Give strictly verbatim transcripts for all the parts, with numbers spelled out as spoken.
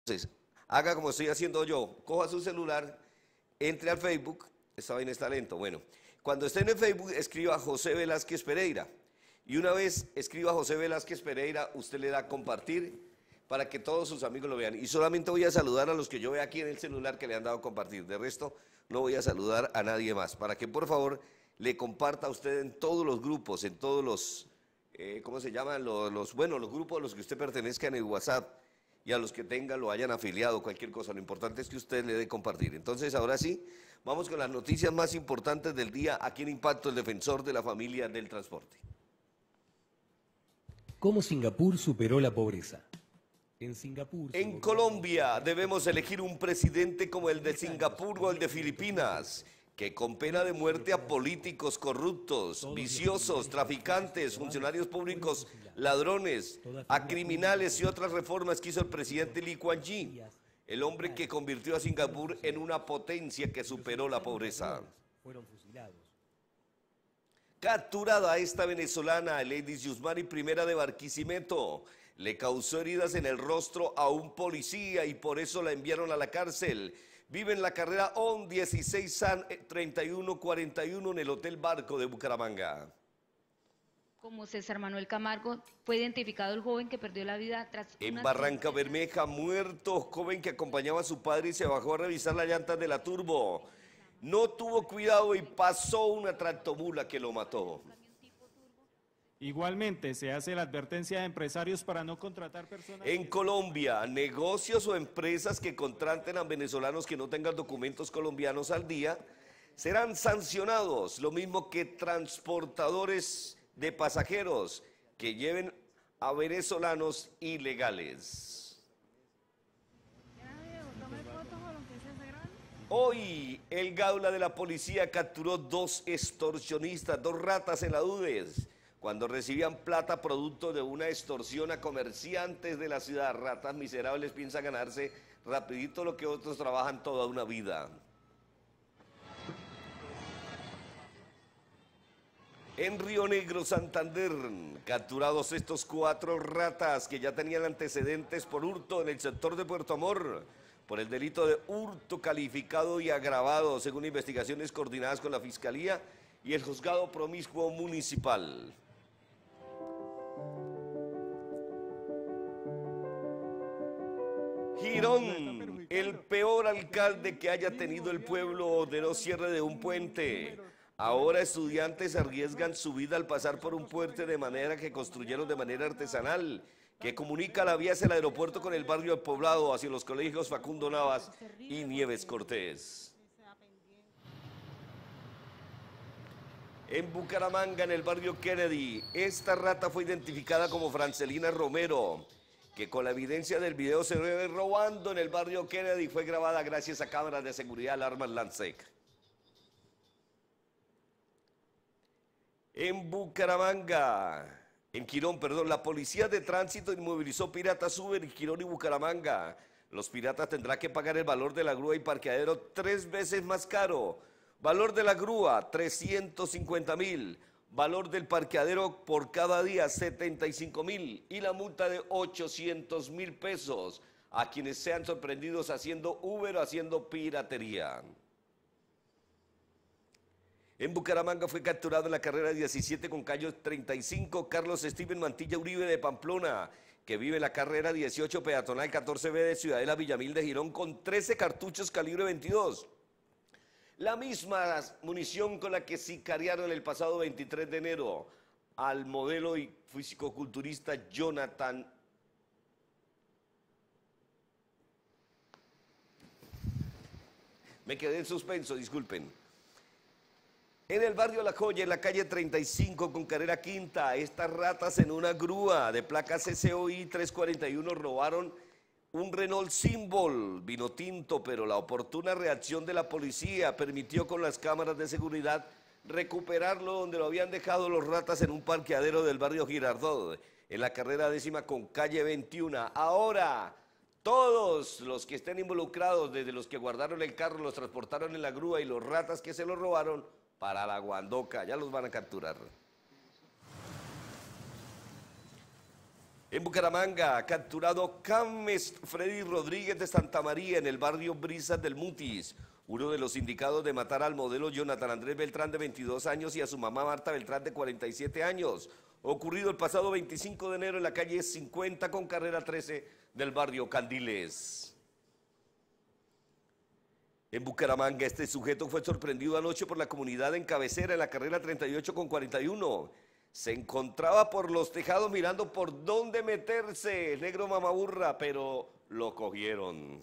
Entonces, haga como estoy haciendo yo, coja su celular, entre al Facebook, esta vaina está lento, bueno, cuando esté en el Facebook, escriba José Velázquez Pereira, y una vez escriba José Velázquez Pereira, usted le da a compartir para que todos sus amigos lo vean, y solamente voy a saludar a los que yo vea aquí en el celular que le han dado a compartir, de resto no voy a saludar a nadie más, para que por favor le comparta a usted en todos los grupos, en todos los, eh, ¿cómo se llaman? Los, los, bueno, los grupos a los que usted pertenezca en el WhatsApp, y a los que tengan lo hayan afiliado, cualquier cosa, lo importante es que usted le dé compartir. Entonces, ahora sí, vamos con las noticias más importantes del día, aquí en Impacto, el defensor de la familia del transporte. ¿Cómo Singapur superó la pobreza? En Singapur... En Colombia debemos elegir un presidente como el de Singapur o el de Filipinas, que con pena de muerte a políticos corruptos, viciosos, traficantes, funcionarios públicos, ladrones, a criminales y otras reformas que hizo el presidente Lee Kuan Yew, el hombre que convirtió a Singapur en una potencia que superó la pobreza. Capturada esta venezolana, Lady Yusmari Primera de Barquisimeto, le causó heridas en el rostro a un policía y por eso la enviaron a la cárcel. Vive en la carrera O N dieciséis San treinta y uno cuarenta y uno en el Hotel Barco de Bucaramanga. Como César Manuel Camargo, fue identificado el joven que perdió la vida tras... En Barranca Bermeja, muerto, joven que acompañaba a su padre y se bajó a revisar las llantas de la turbo. No tuvo cuidado y pasó una tractomula que lo mató. Igualmente, se hace la advertencia a empresarios para no contratar personas... En Colombia, negocios o empresas que contraten a venezolanos que no tengan documentos colombianos al día serán sancionados, lo mismo que transportadores de pasajeros que lleven a venezolanos ilegales. Hoy, el Gaula de la policía capturó dos extorsionistas, dos ratas en la UDES, cuando recibían plata producto de una extorsión a comerciantes de la ciudad. Ratas miserables piensan ganarse rapidito lo que otros trabajan toda una vida. En Río Negro, Santander, capturados estos cuatro ratas que ya tenían antecedentes por hurto en el sector de Puerto Amor, por el delito de hurto calificado y agravado, según investigaciones coordinadas con la Fiscalía y el Juzgado Promiscuo Municipal. Girón, el peor alcalde que haya tenido el pueblo, ordenó cierre de un puente. Ahora estudiantes arriesgan su vida al pasar por un puente de manera que construyeron de manera artesanal, que comunica la vía hacia el aeropuerto con el barrio del Poblado, hacia los colegios Facundo Navas y Nieves Cortés. En Bucaramanga, en el barrio Kennedy, esta rata fue identificada como Francelina Romero, que con la evidencia del video se ve robando en el barrio Kennedy, fue grabada gracias a cámaras de seguridad alarmas Lansec. En Bucaramanga, en Quirón, perdón, la policía de tránsito inmovilizó piratas Uber en Quirón y Bucaramanga. Los piratas tendrán que pagar el valor de la grúa y parqueadero tres veces más caro. Valor de la grúa, trescientos cincuenta mil. Valor del parqueadero por cada día, setenta y cinco mil. Y la multa de ochocientos mil pesos a quienes sean sorprendidos haciendo Uber o haciendo piratería. En Bucaramanga fue capturado en la carrera diecisiete con calle treinta y cinco Carlos Steven Mantilla Uribe de Pamplona, que vive en la carrera dieciocho peatonal catorce B de Ciudadela Villamil de Girón con trece cartuchos calibre veintidós. La misma munición con la que sicariaron el pasado veintitrés de enero al modelo y fisicoculturista Jonathan. Me quedé en suspenso, disculpen. En el barrio La Joya, en la calle treinta y cinco con carrera quinta, estas ratas en una grúa de placa C C O I trescientos cuarenta y uno robaron un Renault Symbol vino tinto, pero la oportuna reacción de la policía permitió con las cámaras de seguridad recuperarlo donde lo habían dejado los ratas en un parqueadero del barrio Girardot, en la carrera décima con calle veintiuno. Ahora, todos los que estén involucrados, desde los que guardaron el carro, los transportaron en la grúa y los ratas que se lo robaron, para la Guandoca, ya los van a capturar. En Bucaramanga, capturado Cames Freddy Rodríguez de Santa María en el barrio Brisas del Mutis, uno de los indicados de matar al modelo Jonathan Andrés Beltrán de veintidós años y a su mamá Marta Beltrán de cuarenta y siete años, ocurrido el pasado veinticinco de enero en la calle cincuenta con carrera trece del barrio Candiles. En Bucaramanga, este sujeto fue sorprendido anoche por la comunidad en Cabecera en la carrera treinta y ocho con cuarenta y uno. Se encontraba por los tejados mirando por dónde meterse, el negro mamaburra, pero lo cogieron.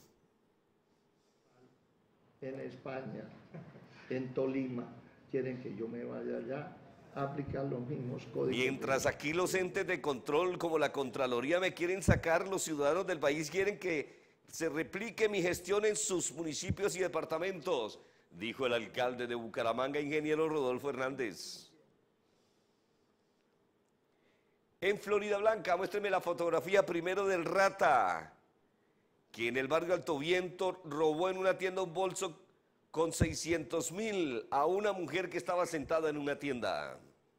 En España, en Tolima, quieren que yo me vaya allá a aplicar los mismos códigos. Mientras aquí los entes de control como la Contraloría me quieren sacar, los ciudadanos del país quieren que se replique mi gestión en sus municipios y departamentos, dijo el alcalde de Bucaramanga, ingeniero Rodolfo Hernández. En Florida Blanca, muéstreme la fotografía primero del rata, que en el barrio Alto Viento robó en una tienda un bolso con seiscientos mil a una mujer que estaba sentada en una tienda.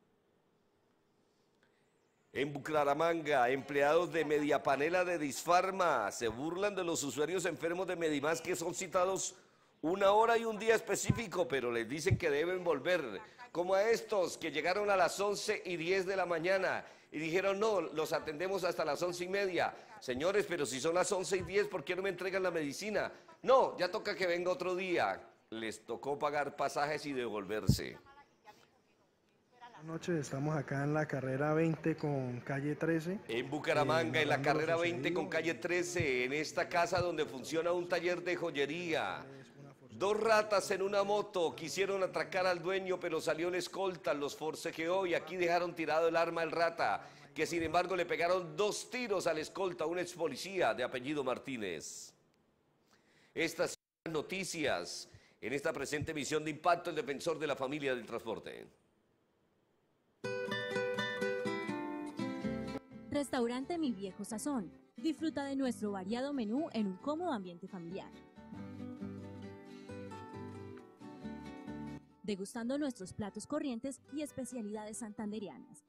En Bucaramanga, empleados de Mediapanela de Disfarma se burlan de los usuarios enfermos de Medimás que son citados una hora y un día específico, pero les dicen que deben volver, como a estos que llegaron a las once y diez de la mañana y dijeron no, los atendemos hasta las once y media. Señores, pero si son las once y diez, ¿por qué no me entregan la medicina? No, ya toca que venga otro día. Les tocó pagar pasajes y devolverse. Buenas noches, estamos acá en la carrera veinte con calle trece. En Bucaramanga, eh, en la carrera veinte con calle trece, en esta casa donde funciona un taller de joyería. Dos ratas en una moto quisieron atracar al dueño, pero salió la escolta, los forcejeó y aquí dejaron tirado el arma al rata, que sin embargo le pegaron dos tiros al escolta, un ex policía de apellido Martínez. Estas son las noticias en esta presente emisión de Impacto, el defensor de la familia del transporte. Restaurante Mi Viejo Sazón. Disfruta de nuestro variado menú en un cómodo ambiente familiar. Degustando nuestros platos corrientes y especialidades santandereanas.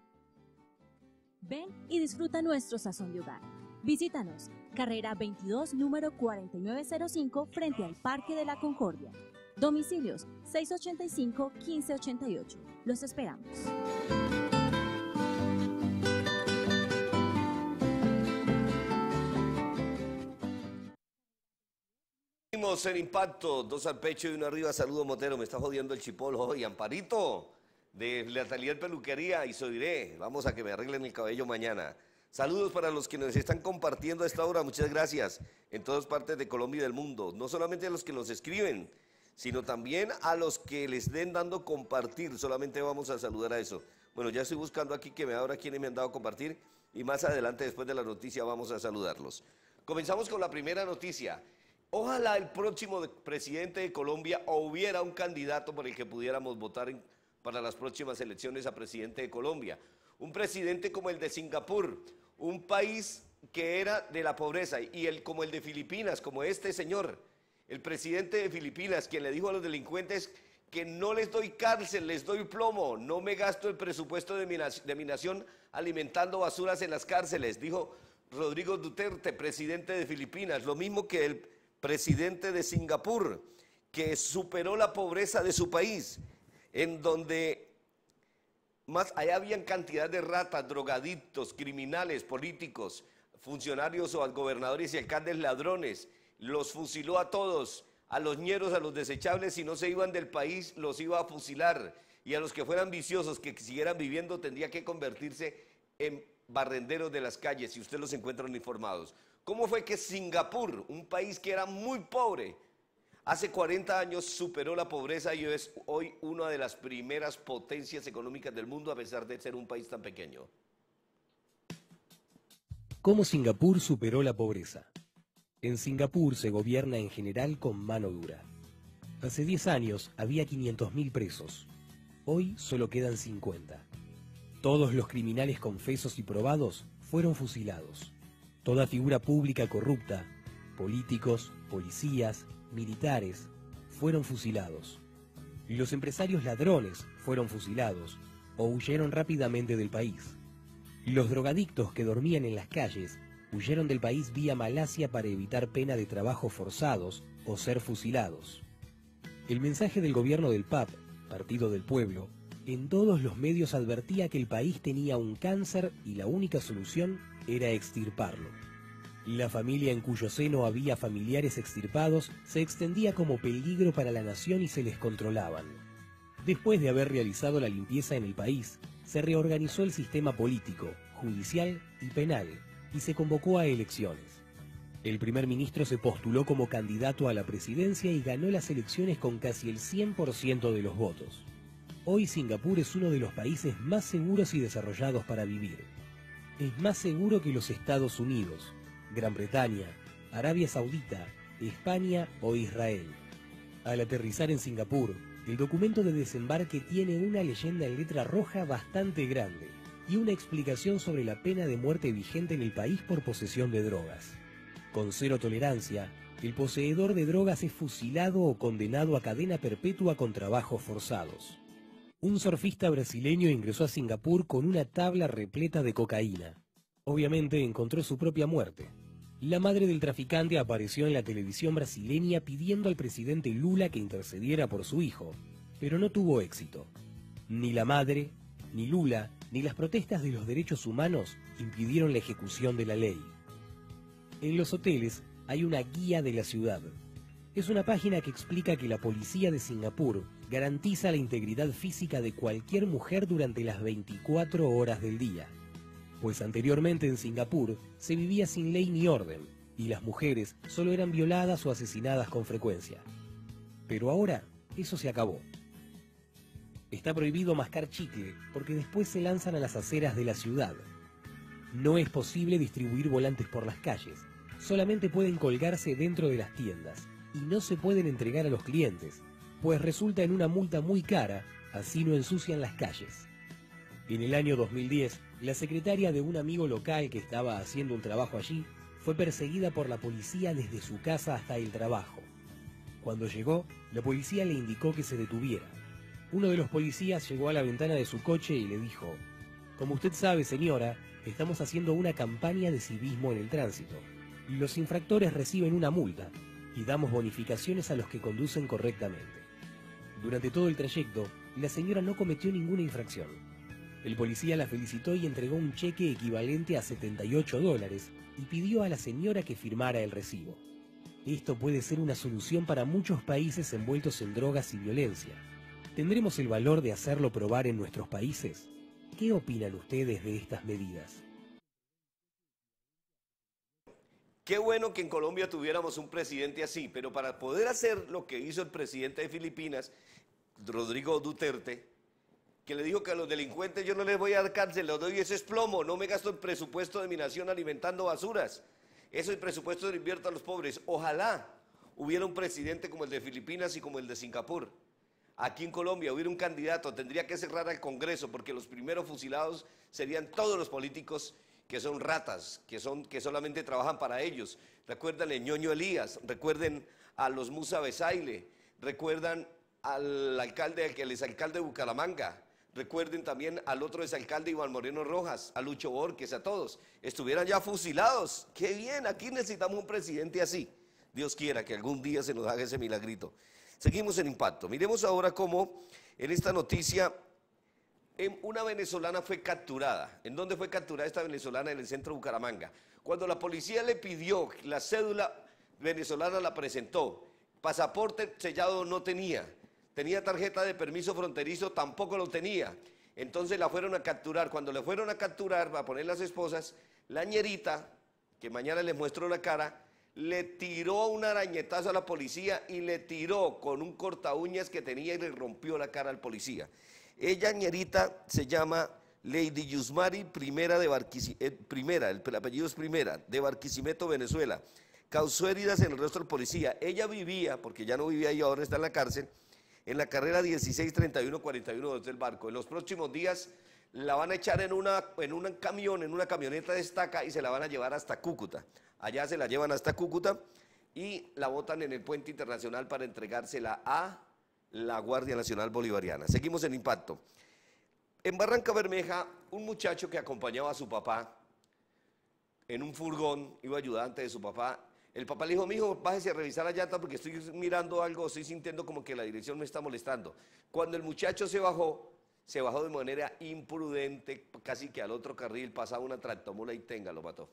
Ven y disfruta nuestro sazón de hogar. Visítanos, carrera veintidós, número cuarenta y nueve cero cinco, frente al Parque de la Concordia. Domicilios seiscientos ochenta y cinco, quince ochenta y ocho. Los esperamos. Seguimos en Impacto, dos al pecho y uno arriba. Saludo Motero, me está jodiendo el chipol hoy. Amparito, de la Atelier Peluquería, y Soiré, vamos a que me arreglen el cabello mañana. Saludos para los que nos están compartiendo a esta hora, muchas gracias, en todas partes de Colombia y del mundo. No solamente a los que nos escriben, sino también a los que les den dando compartir, solamente vamos a saludar a eso. Bueno, ya estoy buscando aquí que me abra quienes me han dado compartir, y más adelante, después de la noticia, vamos a saludarlos. Comenzamos con la primera noticia. Ojalá el próximo presidente de Colombia o hubiera un candidato por el que pudiéramos votar en, para las próximas elecciones a presidente de Colombia. Un presidente como el de Singapur, un país que era de la pobreza, y el, como el de Filipinas, como este señor, el presidente de Filipinas, quien le dijo a los delincuentes que no les doy cárcel, les doy plomo, no me gasto el presupuesto de mi, de mi nación alimentando basuras en las cárceles, dijo Rodrigo Duterte, presidente de Filipinas, lo mismo que el presidente de Singapur, que superó la pobreza de su país, en donde más allá habían cantidad de ratas, drogadictos, criminales, políticos, funcionarios o gobernadores y alcaldes ladrones, los fusiló a todos, a los ñeros, a los desechables, si no se iban del país, los iba a fusilar, y a los que fueran viciosos, que siguieran viviendo, tendría que convertirse en barrenderos de las calles, si ustedes los encuentran informados. ¿Cómo fue que Singapur, un país que era muy pobre, hace cuarenta años superó la pobreza y es hoy una de las primeras potencias económicas del mundo a pesar de ser un país tan pequeño? ¿Cómo Singapur superó la pobreza? En Singapur se gobierna en general con mano dura. Hace diez años había quinientos mil presos. Hoy solo quedan cincuenta. Todos los criminales confesos y probados fueron fusilados. Toda figura pública corrupta, políticos, policías, militares, fueron fusilados. Los empresarios ladrones fueron fusilados o huyeron rápidamente del país. Los drogadictos que dormían en las calles huyeron del país vía Malasia para evitar pena de trabajo forzados o ser fusilados. El mensaje del gobierno del P A P, Partido del Pueblo, en todos los medios advertía que el país tenía un cáncer y la única solución era extirparlo. La familia en cuyo seno había familiares extirpados se extendía como peligro para la nación y se les controlaban. Después de haber realizado la limpieza en el país, se reorganizó el sistema político, judicial y penal, y se convocó a elecciones. El primer ministro se postuló como candidato a la presidencia y ganó las elecciones con casi el cien por ciento de los votos. Hoy Singapur es uno de los países más seguros y desarrollados para vivir. Es más seguro que los Estados Unidos, Gran Bretaña, Arabia Saudita, España o Israel. Al aterrizar en Singapur, el documento de desembarque tiene una leyenda en letra roja bastante grande y una explicación sobre la pena de muerte vigente en el país por posesión de drogas. Con cero tolerancia, el poseedor de drogas es fusilado o condenado a cadena perpetua con trabajos forzados. Un surfista brasileño ingresó a Singapur con una tabla repleta de cocaína. Obviamente encontró su propia muerte. La madre del traficante apareció en la televisión brasileña pidiendo al presidente Lula que intercediera por su hijo, pero no tuvo éxito. Ni la madre, ni Lula, ni las protestas de los derechos humanos impidieron la ejecución de la ley. En los hoteles hay una guía de la ciudad. Es una página que explica que la policía de Singapur garantiza la integridad física de cualquier mujer durante las veinticuatro horas del día. Pues anteriormente en Singapur se vivía sin ley ni orden, y las mujeres solo eran violadas o asesinadas con frecuencia. Pero ahora eso se acabó. Está prohibido mascar chicle porque después se lanzan a las aceras de la ciudad. No es posible distribuir volantes por las calles, solamente pueden colgarse dentro de las tiendas, y no se pueden entregar a los clientes, pues resulta en una multa muy cara, así no ensucian las calles. En el año dos mil diez, la secretaria de un amigo local que estaba haciendo un trabajo allí fue perseguida por la policía desde su casa hasta el trabajo. Cuando llegó, la policía le indicó que se detuviera. Uno de los policías llegó a la ventana de su coche y le dijo: «Como usted sabe, señora, estamos haciendo una campaña de civismo en el tránsito. Los infractores reciben una multa y damos bonificaciones a los que conducen correctamente». Durante todo el trayecto, la señora no cometió ninguna infracción. El policía la felicitó y entregó un cheque equivalente a setenta y ocho dólares y pidió a la señora que firmara el recibo. Esto puede ser una solución para muchos países envueltos en drogas y violencia. ¿Tendremos el valor de hacerlo probar en nuestros países? ¿Qué opinan ustedes de estas medidas? Qué bueno que en Colombia tuviéramos un presidente así, pero para poder hacer lo que hizo el presidente de Filipinas, Rodrigo Duterte, que le dijo que a los delincuentes yo no les voy a dar cárcel, les doy ese es plomo, no me gasto el presupuesto de mi nación alimentando basuras, eso el presupuesto lo invierto a los pobres. Ojalá hubiera un presidente como el de Filipinas y como el de Singapur. Aquí en Colombia hubiera un candidato, tendría que cerrar al Congreso, porque los primeros fusilados serían todos los políticos que son ratas, que, son, que solamente trabajan para ellos. Recuerdan el ñoño Elías, recuerden a los Musa Besaile, recuerdan al alcalde, al que el exalcalde de Bucaramanga, recuerden también al otro exalcalde Iván Moreno Rojas, a Lucho Borges, a todos, estuvieran ya fusilados. ¡Qué bien! Aquí necesitamos un presidente así. Dios quiera que algún día se nos haga ese milagrito. Seguimos en Impacto. Miremos ahora cómo en esta noticia una venezolana fue capturada. ¿En dónde fue capturada esta venezolana? En el centro de Bucaramanga. Cuando la policía le pidió la cédula venezolana, la presentó. Pasaporte sellado no tenía. Tenía tarjeta de permiso fronterizo, tampoco lo tenía. Entonces la fueron a capturar. Cuando le fueron a capturar, a poner las esposas, la ñerita, que mañana les muestro la cara, le tiró un arañetazo a la policía y le tiró con un corta uñas que tenía y le rompió la cara al policía. Ella, ñerita, se llama Lady Yusmari Primera, de Barquisi, eh, Primera, el apellido es Primera, de Barquisimeto, Venezuela. Causó heridas en el rostro del policía. Ella vivía, porque ya no vivía ahí, ahora está en la cárcel, en la carrera dieciséis treinta y uno cuarenta y uno desde el barco. En los próximos días la van a echar en, una, en un camión, en una camioneta de estaca y se la van a llevar hasta Cúcuta. Allá se la llevan hasta Cúcuta y la botan en el puente internacional para entregársela a la Guardia Nacional Bolivariana. Seguimos en Impacto. En Barranca Bermeja, un muchacho que acompañaba a su papá en un furgón, iba ayudante de su papá. El papá le dijo, mijo, bájese a revisar la llanta porque estoy mirando algo, estoy sintiendo como que la dirección me está molestando. Cuando el muchacho se bajó, se bajó de manera imprudente, casi que al otro carril pasaba una tractomula y tenga, lo mató.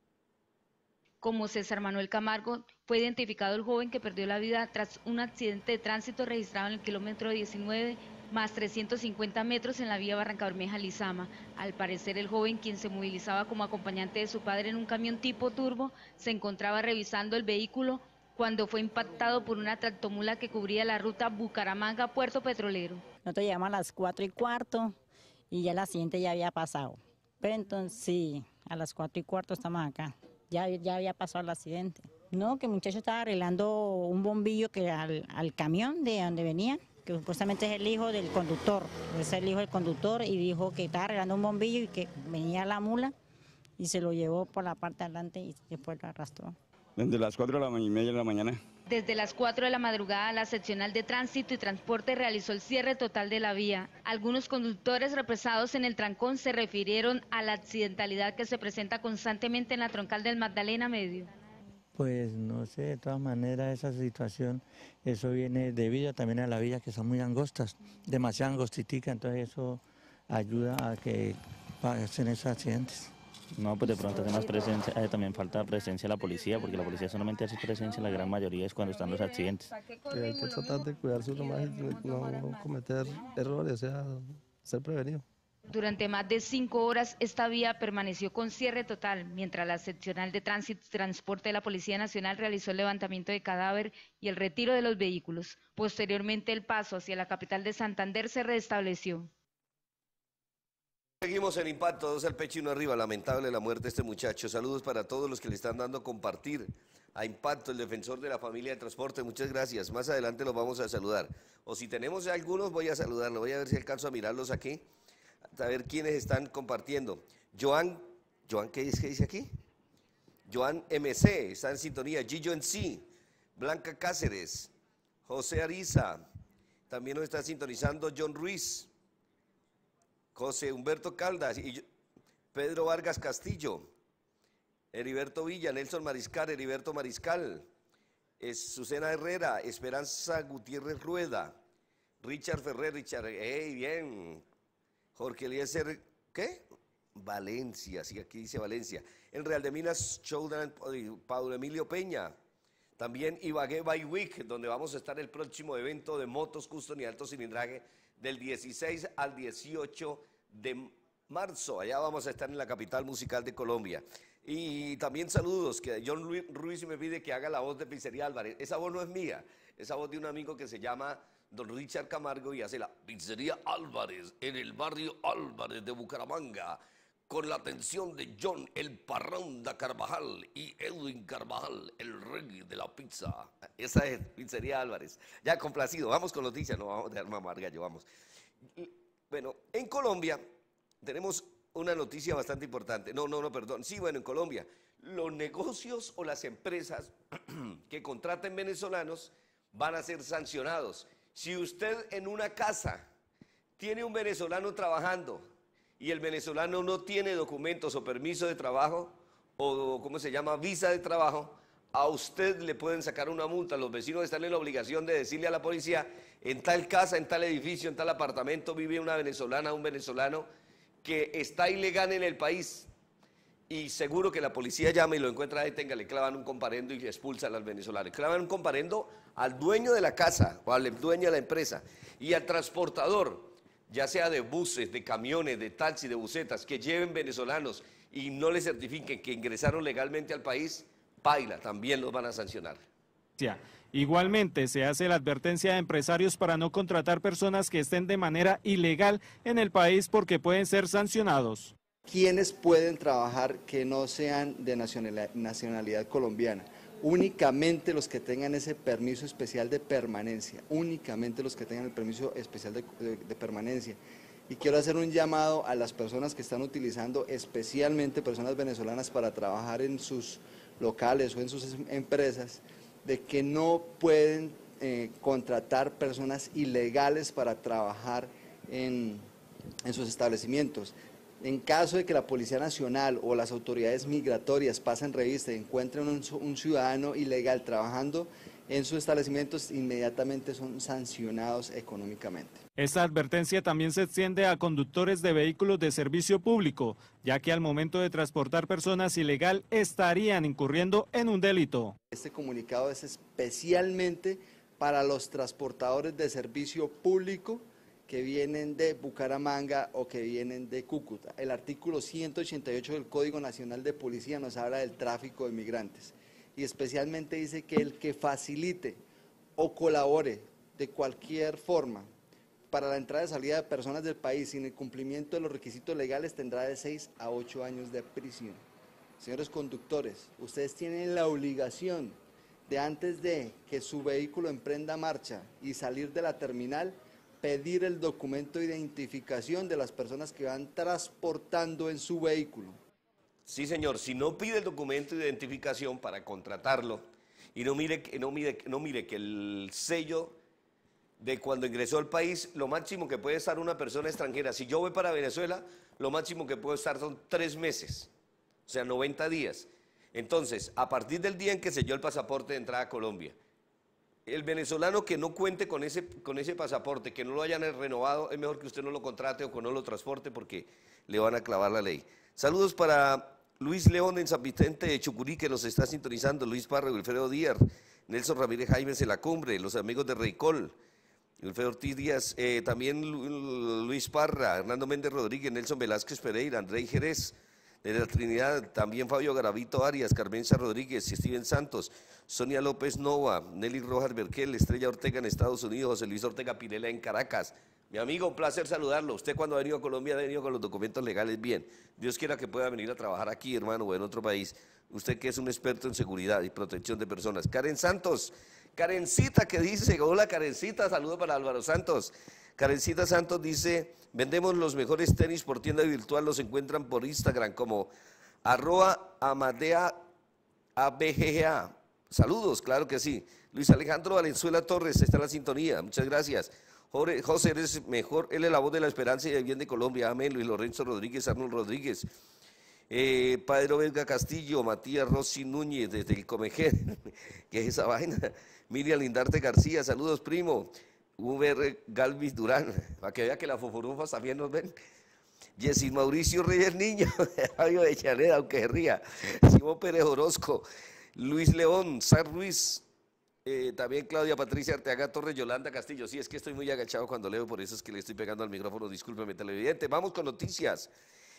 Como César Manuel Camargo, fue identificado el joven que perdió la vida tras un accidente de tránsito registrado en el kilómetro diecinueve más trescientos cincuenta metros en la vía Barranca Bermeja-Lizama. Al parecer, el joven, quien se movilizaba como acompañante de su padre en un camión tipo turbo, se encontraba revisando el vehículo cuando fue impactado por una tractomula que cubría la ruta Bucaramanga-Puerto Petrolero. Nosotros llegamos a las cuatro y cuarto y ya el accidente ya había pasado. Pero entonces sí, a las cuatro y cuarto estamos acá. Ya, ya había pasado el accidente. No, que el muchacho estaba arreglando un bombillo que al, al camión de donde venía, que supuestamente es el hijo del conductor, es el hijo del conductor, y dijo que estaba arreglando un bombillo y que venía la mula y se lo llevó por la parte de adelante y después lo arrastró. Desde las cuatro de la y media de la mañana. Desde las cuatro de la madrugada, la seccional de tránsito y transporte realizó el cierre total de la vía. Algunos conductores represados en el trancón se refirieron a la accidentalidad que se presenta constantemente en la troncal del Magdalena Medio. Pues no sé, de todas maneras esa situación, eso viene debido también a las vías que son muy angostas, demasiado angostiticas, entonces eso ayuda a que pasen esos accidentes. No, pues de pronto hace más presencia, eh, también falta presencia de la policía, porque la policía solamente hace presencia, la gran mayoría es cuando están los accidentes. Que hay que tratar de cuidarse uno más y no, no cometer errores, o sea, ser prevenido. Durante más de cinco horas esta vía permaneció con cierre total, mientras la seccional de tránsito y transporte de la Policía Nacional realizó el levantamiento de cadáver y el retiro de los vehículos. Posteriormente el paso hacia la capital de Santander se restableció. Seguimos en Impacto, dos al pecho y uno arriba. Lamentable la muerte de este muchacho. Saludos para todos los que le están dando a compartir a Impacto, el defensor de la familia de transporte. Muchas gracias. Más adelante los vamos a saludar. O si tenemos algunos, voy a saludarlos. Voy a ver si alcanzo a mirarlos aquí. A ver quiénes están compartiendo. Joan, Joan, ¿qué dice, qué dice aquí? Joan M C, está en sintonía. Gillo en sí, Blanca Cáceres, José Ariza, también nos está sintonizando John Ruiz, José Humberto Caldas, y yo, Pedro Vargas Castillo, Heriberto Villa, Nelson Mariscal, Heriberto Mariscal, es Susana Herrera, Esperanza Gutiérrez Rueda, Richard Ferrer, Richard, hey, bien, Jorge Eliezer, ¿qué? Valencia, sí, aquí dice Valencia. En Real de Minas, Showdown, Pablo Emilio Peña. También Ibagué Bike Week, donde vamos a estar el próximo evento de motos custom y alto cilindraje del dieciséis al dieciocho de marzo. Allá vamos a estar en la capital musical de Colombia. Y también saludos, que John Ruiz me pide que haga la voz de Pizzería Álvarez. Esa voz no es mía, esa voz de un amigo que se llama Don Richard Camargo y hace la Pizzería Álvarez en el barrio Álvarez de Bucaramanga, con la atención de John El Parranda Carvajal y Edwin Carvajal, el rey de la pizza. Esa es Pizzería Álvarez. Ya complacido, vamos con noticias, no vamos a dejar mamar gallo, vamos. Bueno, en Colombia tenemos una noticia bastante importante. No, no, no, perdón. Sí, bueno, en Colombia, los negocios o las empresas que contraten venezolanos van a ser sancionados. Si usted en una casa tiene un venezolano trabajando y el venezolano no tiene documentos o permiso de trabajo o, ¿cómo se llama?, visa de trabajo, a usted le pueden sacar una multa. Los vecinos están en la obligación de decirle a la policía, en tal casa, en tal edificio, en tal apartamento vive una venezolana, un venezolano que está ilegal en el país. Y seguro que la policía llama y lo encuentra, detenga, le clavan un comparendo y expulsan al venezolano. Le clavan un comparendo al dueño de la casa o al dueño de la empresa y al transportador, ya sea de buses, de camiones, de taxis, de busetas, que lleven venezolanos y no le certifiquen que ingresaron legalmente al país, paila, también los van a sancionar. Igualmente, se hace la advertencia a empresarios para no contratar personas que estén de manera ilegal en el país porque pueden ser sancionados. ¿Quiénes pueden trabajar que no sean de nacionalidad, nacionalidad colombiana? Únicamente los que tengan ese permiso especial de permanencia, únicamente los que tengan el permiso especial de, de, de permanencia. Y quiero hacer un llamado a las personas que están utilizando, especialmente personas venezolanas, para trabajar en sus locales o en sus empresas, de que no pueden eh, contratar personas ilegales para trabajar en en sus establecimientos. En caso de que la Policía Nacional o las autoridades migratorias pasen revista y encuentren un, un ciudadano ilegal trabajando en sus establecimientos, inmediatamente son sancionados económicamente. Esta advertencia también se extiende a conductores de vehículos de servicio público, ya que al momento de transportar personas ilegal estarían incurriendo en un delito. Este comunicado es especialmente para los transportadores de servicio público que vienen de Bucaramanga o que vienen de Cúcuta. El artículo ciento ochenta y ocho del Código Nacional de Policía nos habla del tráfico de migrantes y especialmente dice que el que facilite o colabore de cualquier forma para la entrada y salida de personas del país sin el cumplimiento de los requisitos legales tendrá de seis a ocho años de prisión. Señores conductores, ustedes tienen la obligación de antes de que su vehículo emprenda marcha y salir de la terminal, pedir el documento de identificación de las personas que van transportando en su vehículo. Sí, señor, si no pide el documento de identificación para contratarlo y no mire, no mire, no mire que el sello de cuando ingresó al país, lo máximo que puede estar una persona extranjera, si yo voy para Venezuela, lo máximo que puedo estar son tres meses, o sea, noventa días. Entonces, a partir del día en que selló el pasaporte de entrada a Colombia, el venezolano que no cuente con ese, con ese pasaporte, que no lo hayan renovado, es mejor que usted no lo contrate o que no lo transporte porque le van a clavar la ley. Saludos para Luis León en San Vicente de Chucurí, que nos está sintonizando, Luis Parra, Wilfredo Díaz, Nelson Ramírez Jaimes en la cumbre, los amigos de Reicol, Wilfredo Ortiz Díaz, eh, también Luis Parra, Hernando Méndez Rodríguez, Nelson Velázquez Pereira, André Jerez, de la Trinidad, también Fabio Garavito Arias, Carmenza Rodríguez, Steven Santos, Sonia López Nova, Nelly Rojas Berquel, Estrella Ortega en Estados Unidos, José Luis Ortega Pinela en Caracas. Mi amigo, un placer saludarlo. Usted cuando ha venido a Colombia ha venido con los documentos legales bien. Dios quiera que pueda venir a trabajar aquí, hermano, o en otro país. Usted que es un experto en seguridad y protección de personas. Karen Santos, Karencita que dice, hola Karencita, saludo para Álvaro Santos. Karencita Santos dice, vendemos los mejores tenis por tienda virtual, los encuentran por Instagram como arroba amadea abgga. Saludos, claro que sí. Luis Alejandro Valenzuela Torres está en la sintonía, muchas gracias. Jorge, José, eres mejor, él es la voz de la esperanza y el bien de Colombia, amén. Luis Lorenzo Rodríguez, Arnold Rodríguez, eh, Padre Vesga Castillo, Matías Rossi Núñez desde el Comején, que es esa vaina. Miriam Lindarte García, saludos primo. V R Galvis Durán, para que vea que las foforufas también nos ven. Jessy Mauricio Reyes Niño, Fabio de Chaneda, aunque se ría. Simón Pérez Orozco, Luis León, San Ruiz, eh, también Claudia Patricia Arteaga Torres, Yolanda Castillo. Sí, es que estoy muy agachado cuando leo, por eso es que le estoy pegando al micrófono, discúlpeme televidente. Vamos con noticias.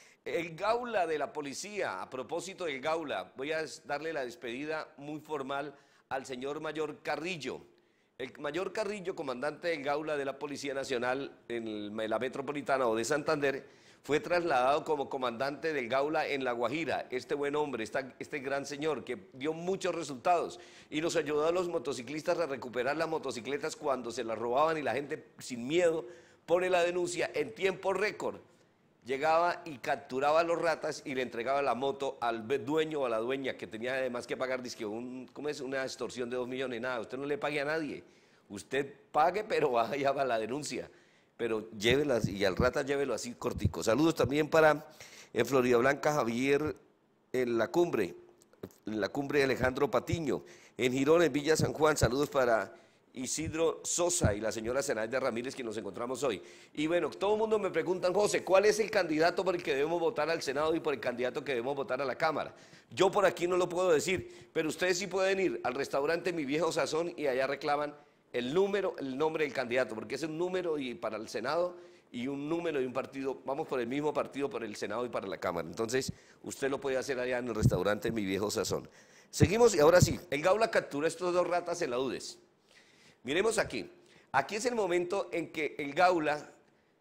El Gaula de la policía, a propósito del Gaula, voy a darle la despedida muy formal al señor Mayor Carrillo. El Mayor Carrillo, comandante del Gaula de la Policía Nacional en la Metropolitana o de Santander, fue trasladado como comandante del Gaula en La Guajira. Este buen hombre, esta, este gran señor que dio muchos resultados y nos ayudó a los motociclistas a recuperar las motocicletas cuando se las robaban y la gente sin miedo pone la denuncia en tiempo récord. Llegaba y capturaba a los ratas y le entregaba la moto al dueño o a la dueña, que tenía además que pagar, dizque un, ¿cómo es? Una extorsión de dos millones, nada, usted no le pague a nadie, usted pague pero vaya a la denuncia, pero llévelas y al rata llévelo así cortico. Saludos también para en Florida Blanca Javier en la cumbre, en la cumbre de Alejandro Patiño, en Girón, en Villa San Juan, saludos para Isidro Sosa y la señora Zenaida Ramírez, que nos encontramos hoy. Y bueno, todo el mundo me preguntan, José, ¿cuál es el candidato por el que debemos votar al Senado y por el candidato que debemos votar a la Cámara? Yo por aquí no lo puedo decir, pero ustedes sí pueden ir al restaurante Mi Viejo Sazón y allá reclaman el número, el nombre del candidato, porque es un número y para el Senado y un número y un partido, vamos por el mismo partido por el Senado y para la Cámara. Entonces, usted lo puede hacer allá en el restaurante Mi Viejo Sazón. Seguimos y ahora sí, el Gaula captura estos dos ratas en la U D E S. Miremos aquí, aquí es el momento en que el Gaula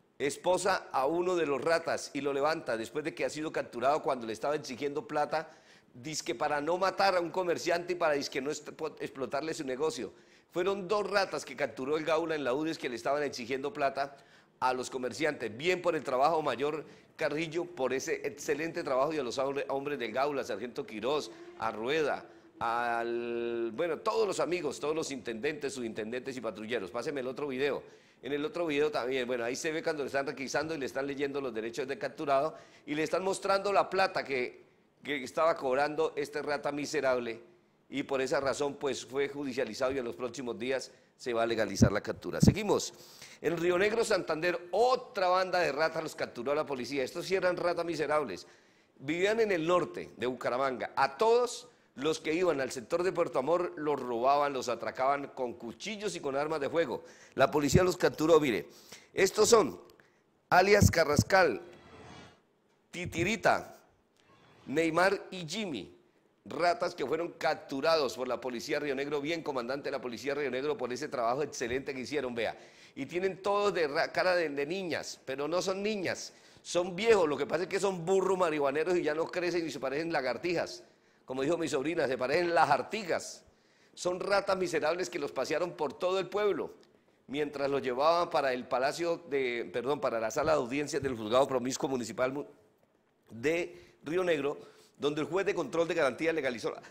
esposa a uno de los ratas y lo levanta después de que ha sido capturado cuando le estaba exigiendo plata, dizque para no matar a un comerciante y para dizque no explotarle su negocio. Fueron dos ratas que capturó el Gaula en la U D E S que le estaban exigiendo plata a los comerciantes, bien por el trabajo Mayor Carrillo, por ese excelente trabajo y a los hombres del Gaula, Sargento Quirós, a Rueda, al, bueno, todos los amigos, todos los intendentes, subintendentes y patrulleros. Páseme el otro video. En el otro video también, bueno, ahí se ve cuando le están requisando y le están leyendo los derechos de capturado y le están mostrando la plata que, que estaba cobrando este rata miserable y por esa razón pues fue judicializado y en los próximos días se va a legalizar la captura. Seguimos. En Río Negro, Santander, otra banda de ratas los capturó la policía. Estos sí eran ratas miserables. Vivían en el norte de Bucaramanga. A todos los que iban al sector de Puerto Amor los robaban, los atracaban con cuchillos y con armas de fuego. La policía los capturó, mire. Estos son alias Carrascal, Titirita, Neymar y Jimmy. Ratas que fueron capturados por la policía de Río Negro, bien comandante de la policía de Río Negro por ese trabajo excelente que hicieron, vea. Y tienen todos de cara de, de niñas, pero no son niñas, son viejos, lo que pasa es que son burros marihuaneros y ya no crecen y se parecen lagartijas. Como dijo mi sobrina, se parecen lagartijas. Son ratas miserables que los pasearon por todo el pueblo, mientras los llevaban para el palacio de, perdón, para la sala de audiencias del juzgado promiscuo municipal de Río Negro, donde el juez de control de garantía legalizó la...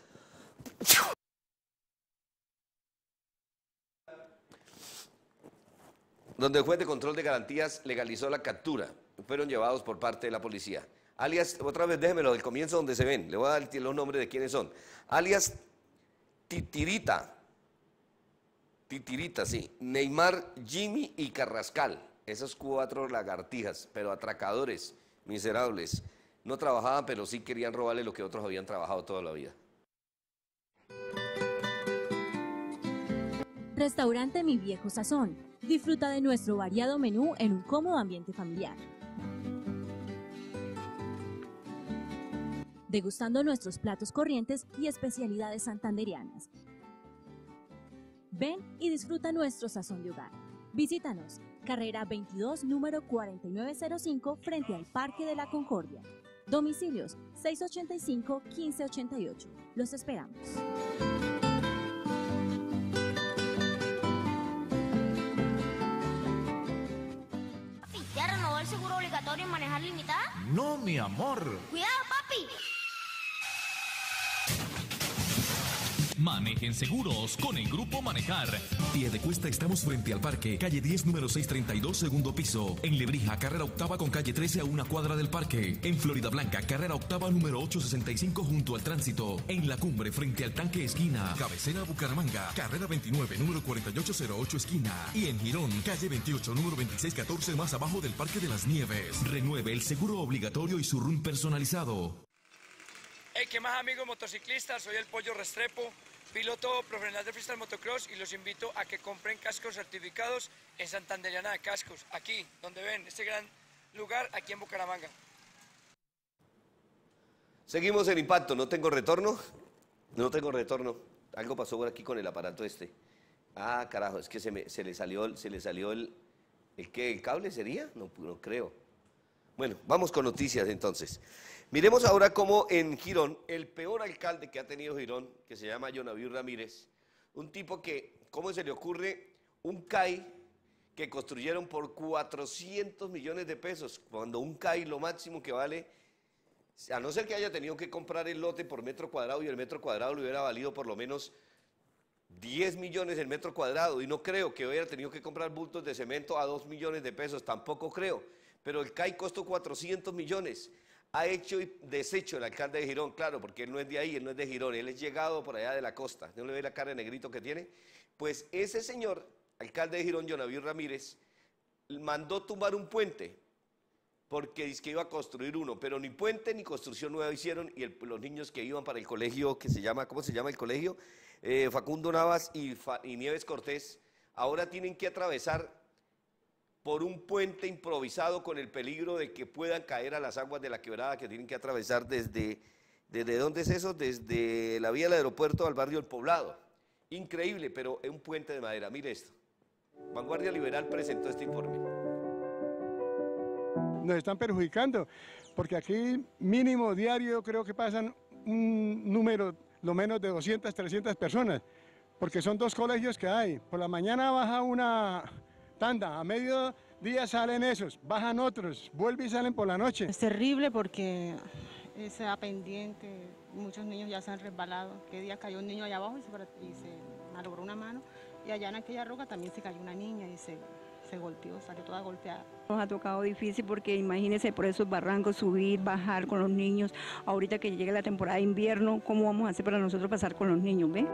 donde el juez de control de garantías legalizó la captura. Fueron llevados por parte de la policía. Alias, otra vez déjemelo del comienzo donde se ven, le voy a dar los nombres de quiénes son. Alias Titirita, Titirita, sí, Neymar, Jimmy y Carrascal. Esos cuatro lagartijas, pero atracadores, miserables. No trabajaban, pero sí querían robarle lo que otros habían trabajado toda la vida. Restaurante Mi Viejo Sazón. Disfruta de nuestro variado menú en un cómodo ambiente familiar. Degustando nuestros platos corrientes y especialidades santanderianas. Ven y disfruta nuestro sazón de hogar. Visítanos, carrera veintidós, número cuarenta y nueve cero cinco, frente al Parque de la Concordia. Domicilios seis ochenta y cinco, quince ochenta y ocho. Los esperamos. ¿Ya renovó el seguro obligatorio en manejar limitada? No, mi amor. ¡Cuidado, papi! Manejen seguros con el Grupo Manejar. Piedecuesta estamos frente al parque, calle diez, número seiscientos treinta y dos, segundo piso. En Lebrija, carrera octava con calle trece a una cuadra del parque. En Florida Blanca, carrera octava, número ochocientos sesenta y cinco junto al tránsito. En La Cumbre, frente al tanque esquina. Cabecera Bucaramanga, carrera veintinueve, número cuarenta y ocho cero ocho esquina. Y en Girón, calle veintiocho, número veintiséis catorce, más abajo del Parque de las Nieves. Renueve el seguro obligatorio y su R U N personalizado. Hey, ¿qué más, amigos motociclistas? Soy el Pollo Restrepo, piloto profesional de freestyle motocross, y los invito a que compren cascos certificados en Santanderiana de Cascos, aquí, donde ven este gran lugar, aquí en Bucaramanga. Seguimos en Impacto. ¿No tengo retorno? No tengo retorno. Algo pasó por aquí con el aparato este. Ah, carajo, es que se, me, se le salió, se le salió el... ¿El qué? ¿El cable sería? No, no creo. Bueno, vamos con noticias entonces. Miremos ahora cómo en Girón, el peor alcalde que ha tenido Girón, que se llama Jonaviu Ramírez, un tipo que, ¿cómo se le ocurre? Un C A I que construyeron por cuatrocientos millones de pesos, cuando un C A I lo máximo que vale, a no ser que haya tenido que comprar el lote por metro cuadrado y el metro cuadrado le hubiera valido por lo menos diez millones el metro cuadrado, y no creo que hubiera tenido que comprar bultos de cemento a dos millones de pesos, tampoco creo, pero el C A I costó cuatrocientos millones. Ha hecho y deshecho el alcalde de Girón, claro, porque él no es de ahí, él no es de Girón, él es llegado por allá de la costa. ¿No le ve la cara de negrito que tiene? Pues ese señor, alcalde de Girón, Jonaviu Ramírez, mandó tumbar un puente, porque dice que iba a construir uno, pero ni puente ni construcción nueva hicieron, y el, los niños que iban para el colegio, que se llama, ¿cómo se llama el colegio? Eh, Facundo Navas y, Fa, y Nieves Cortés, ahora tienen que atravesar por un puente improvisado con el peligro de que puedan caer a las aguas de la quebrada que tienen que atravesar desde, ¿desde dónde es eso? Desde la vía del aeropuerto al barrio El Poblado. Increíble, pero es un puente de madera. Mire esto. Vanguardia Liberal presentó este informe. Nos están perjudicando, porque aquí mínimo diario creo que pasan un número, lo menos de doscientas, trescientas personas, porque son dos colegios que hay. Por la mañana baja una tanda, a mediodía salen esos, bajan otros, vuelven y salen por la noche. Es terrible porque esa pendiente muchos niños ya se han resbalado. Que día cayó un niño allá abajo y se, y se malogró una mano, y allá en aquella roca también se cayó una niña y se, se golpeó, salió toda golpeada. Nos ha tocado difícil porque imagínense por esos barrancos, subir, bajar con los niños. Ahorita que llegue la temporada de invierno, ¿cómo vamos a hacer para nosotros pasar con los niños, ve?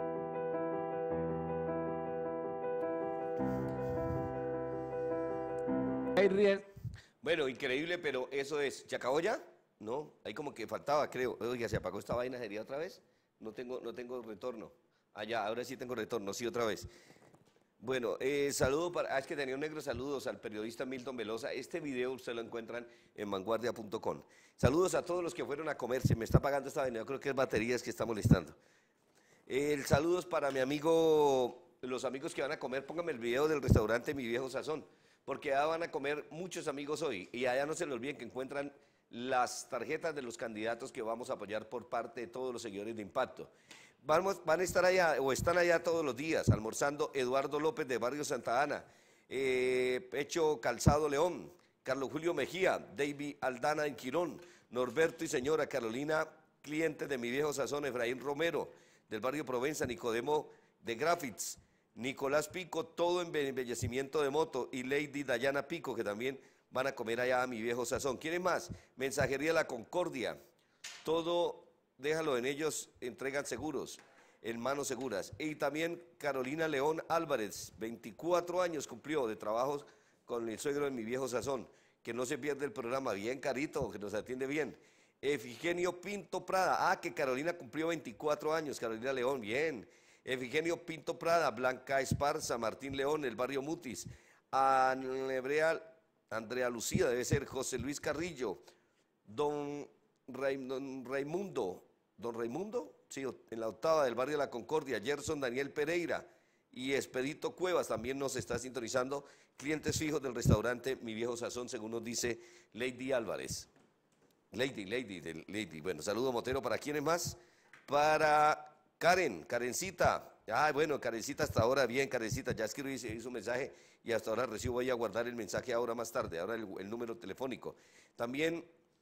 Bueno, increíble, pero eso es. ¿Se acabó ya? No, ahí como que faltaba, creo. Oiga, ¿se apagó esta vaina? ¿Sería otra vez? No tengo, no tengo retorno. Allá, ahora sí tengo retorno, sí, otra vez. Bueno, eh, saludo para, ah, es que tenía un negro, saludos al periodista Milton Velosa. Este video ustedes lo encuentran en vanguardia punto com. Saludos a todos los que fueron a comer, se me está apagando esta vaina, yo creo que es baterías que está molestando. Eh, saludos para mi amigo, los amigos que van a comer, pónganme el video del restaurante Mi Viejo Sazón, porque allá van a comer muchos amigos hoy, y allá no se les olviden que encuentran las tarjetas de los candidatos que vamos a apoyar por parte de todos los seguidores de Impacto. Vamos, van a estar allá, o están allá todos los días, almorzando Eduardo López de Barrio Santa Ana, eh, Pecho Calzado León, Carlos Julio Mejía, David Aldana en Quirón, Norberto y señora Carolina, cliente de Mi Viejo Sazón, Efraín Romero, del barrio Provenza, Nicodemo de Grafits, Nicolás Pico, todo en embellecimiento de moto, y Lady Dayana Pico, que también van a comer allá a Mi Viejo Sazón. ¿Quieren más? Mensajería La Concordia, todo, déjalo en ellos, entregan seguros, en manos seguras. Y también Carolina León Álvarez, veinticuatro años cumplió de trabajos con el suegro de Mi Viejo Sazón, que no se pierde el programa, bien carito, que nos atiende bien. Efigenio Pinto Prada, ah, que Carolina cumplió veinticuatro años, Carolina León, bien. Efigenio Pinto Prada, Blanca Esparza, Martín León, el barrio Mutis, Andrea, Andrea Lucía, debe ser José Luis Carrillo, don, Ray, don Raimundo, don Raimundo, sí, en la octava del barrio La Concordia, Gerson Daniel Pereira y Expedito Cuevas también nos está sintonizando, clientes fijos del restaurante Mi Viejo Sazón, según nos dice Lady Álvarez. Lady, Lady, Lady, bueno, saludo Motero, ¿para quiénes más? Para Karen, Karencita, ah, bueno, Karencita hasta ahora, bien, Karencita, ya escribí, hizo un mensaje y hasta ahora recibo, voy a guardar el mensaje ahora más tarde, ahora el, el número telefónico. También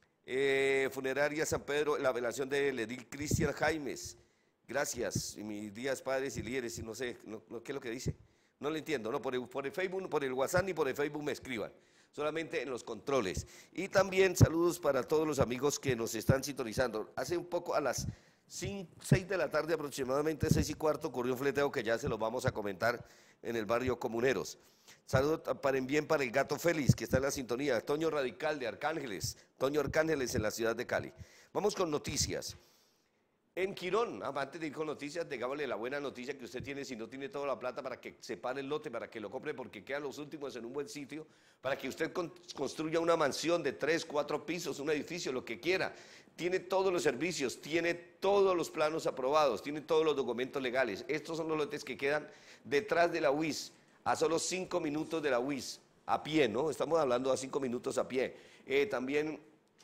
eh, Funeraria San Pedro, la velación del edil Cristian Jaimes, gracias, y mis días padres y líderes, y no sé, no, no, ¿qué es lo que dice? No lo entiendo, no, por el, por el Facebook, por el WhatsApp ni por el Facebook me escriban, solamente en los controles. Y también saludos para todos los amigos que nos están sintonizando. Hace un poco a las seis de la tarde aproximadamente, seis y cuarto, ocurrió un fleteo que ya se los vamos a comentar en el barrio Comuneros. Saludos para bien para el Gato Félix, que está en la sintonía, Toño Radical de Arcángeles, Toño Arcángeles en la ciudad de Cali. Vamos con noticias. En Quirón, antes de ir con noticias, digámosle la buena noticia que usted tiene, si no tiene toda la plata, para que separe el lote, para que lo compre, porque quedan los últimos en un buen sitio, para que usted con, construya una mansión de tres, cuatro pisos, un edificio, lo que quiera. Tiene todos los servicios, tiene todos los planos aprobados, tiene todos los documentos legales. Estos son los lotes que quedan detrás de la U I S, a solo cinco minutos de la U I S, a pie, ¿no? Estamos hablando a cinco minutos a pie. Eh, también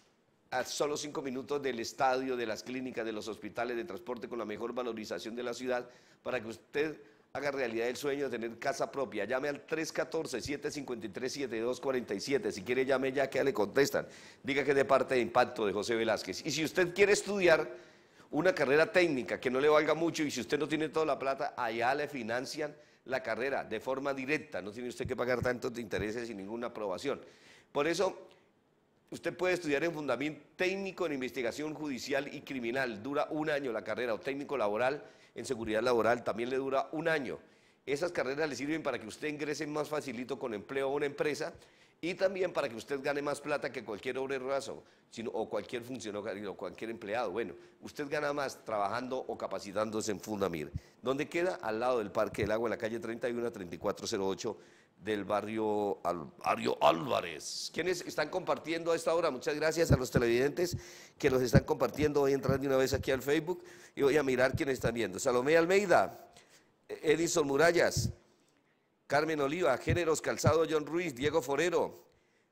a solo cinco minutos del estadio, de las clínicas, de los hospitales, de transporte, con la mejor valorización de la ciudad, para que usted haga realidad el sueño de tener casa propia. Llame al tres uno cuatro, siete cinco tres, siete dos cuatro siete, si quiere llame ya que ya le contestan. Diga que es de parte de Impacto de José Velázquez. Y si usted quiere estudiar una carrera técnica que no le valga mucho y si usted no tiene toda la plata, allá le financian la carrera de forma directa, no tiene usted que pagar tantos intereses sin ninguna aprobación. Por eso, usted puede estudiar en Fundamento Técnico en Investigación Judicial y Criminal, dura un año la carrera, o técnico laboral en Seguridad Laboral, también le dura un año. Esas carreras le sirven para que usted ingrese más facilito con empleo a una empresa y también para que usted gane más plata que cualquier obrero raso, sino, o cualquier funcionario, o cualquier empleado. Bueno, usted gana más trabajando o capacitándose en Fundamir. ¿Dónde queda? Al lado del Parque del Agua, en la calle treinta y uno, treinta y cuatro cero ocho del barrio, Al, barrio Álvarez. ¿Quiénes están compartiendo a esta hora? Muchas gracias a los televidentes que los están compartiendo. Voy a entrar de una vez aquí al Facebook y voy a mirar quiénes están viendo. Salomé Almeida, Edison Murallas, Carmen Oliva, Géneros Calzado, John Ruiz, Diego Forero,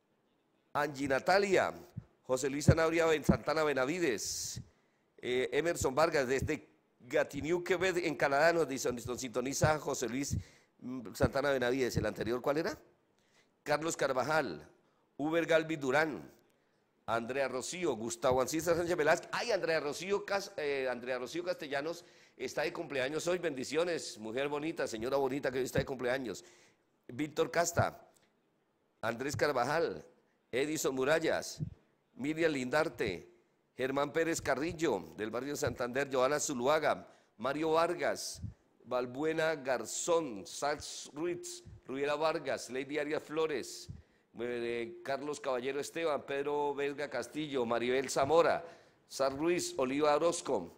Angie Natalia, José Luis Sanabria, Santana Benavides, eh, Emerson Vargas, desde Gatineau, Quebec, en Canadá, nos, nos sintoniza José Luis Santana Benavides. ¿El anterior cuál era? Carlos Carvajal, Uber Galvis Durán, Andrea Rocío, Gustavo Ancista Sánchez Velázquez. Ay, Andrea Rocío, Cas- eh, Andrea Rocío Castellanos está de cumpleaños hoy. Bendiciones, mujer bonita, señora bonita que hoy está de cumpleaños. Víctor Casta, Andrés Carvajal, Edison Murallas, Miriam Lindarte, Germán Pérez Carrillo, del barrio Santander, Joana Zuluaga, Mario Vargas, Valbuena Garzón, Sax Ruiz, Rubiela Vargas, Lady Arias Flores, eh, Carlos Caballero Esteban, Pedro Vesga Castillo, Maribel Zamora, Sar Ruiz, Oliva Orozco,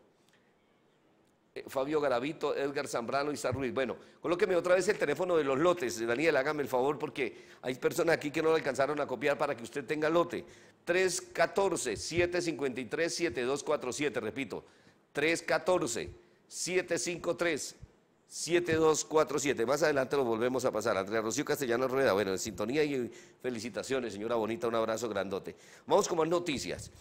eh, Fabio Garavito, Edgar Zambrano y Sar Ruiz. Bueno, colóqueme otra vez el teléfono de los lotes. Daniel, hágame el favor porque hay personas aquí que no lo alcanzaron a copiar para que usted tenga lote. tres uno cuatro, siete cinco tres, siete dos cuatro siete, repito, tres uno cuatro, siete cinco tres, siete dos cuatro siete. Más adelante lo volvemos a pasar. Andrea Rocío Castellanos Rueda, bueno, en sintonía y felicitaciones, señora bonita, un abrazo grandote. Vamos con más noticias.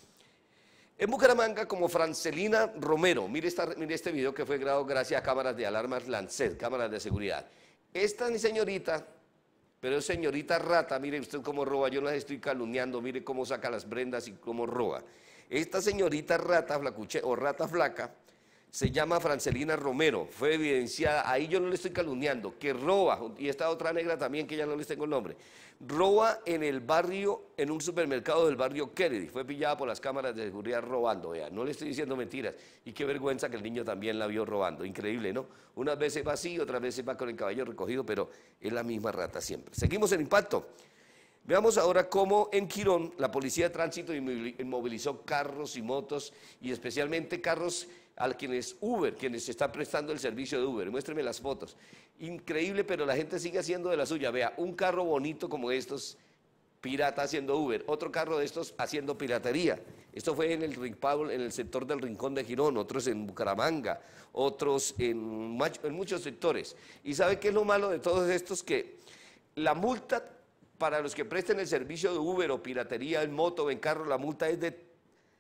En Bucaramanga, como Francelina Romero, mire, esta, mire este video que fue grabado gracias a cámaras de alarmas Lancet, cámaras de seguridad. Esta señorita, pero es señorita rata, mire usted cómo roba, yo no las estoy calumniando, mire cómo saca las prendas y cómo roba. Esta señorita rata flacuche, o rata flaca, se llama Francelina Romero, fue evidenciada, ahí yo no le estoy calumniando, que roba, y esta otra negra también que ya no les tengo el nombre, roba en el barrio, en un supermercado del barrio Kennedy, fue pillada por las cámaras de seguridad robando, vea, no le estoy diciendo mentiras, y qué vergüenza que el niño también la vio robando, increíble, ¿no? Unas veces va así, otras veces va con el cabello recogido, pero es la misma rata siempre. Seguimos en impacto. Veamos ahora cómo en Quirón la Policía de Tránsito inmovilizó carros y motos, y especialmente carros a quienes Uber, quienes están prestando el servicio de Uber. Muéstreme las fotos. Increíble, pero la gente sigue haciendo de la suya. Vea, un carro bonito como estos, pirata haciendo Uber, otro carro de estos haciendo piratería. Esto fue en el, en el sector del Rincón de Girón, otros en Bucaramanga, otros en, en muchos sectores. ¿Y sabe qué es lo malo de todos estos? Que la multa para los que presten el servicio de Uber o piratería en moto o en carro, la multa es de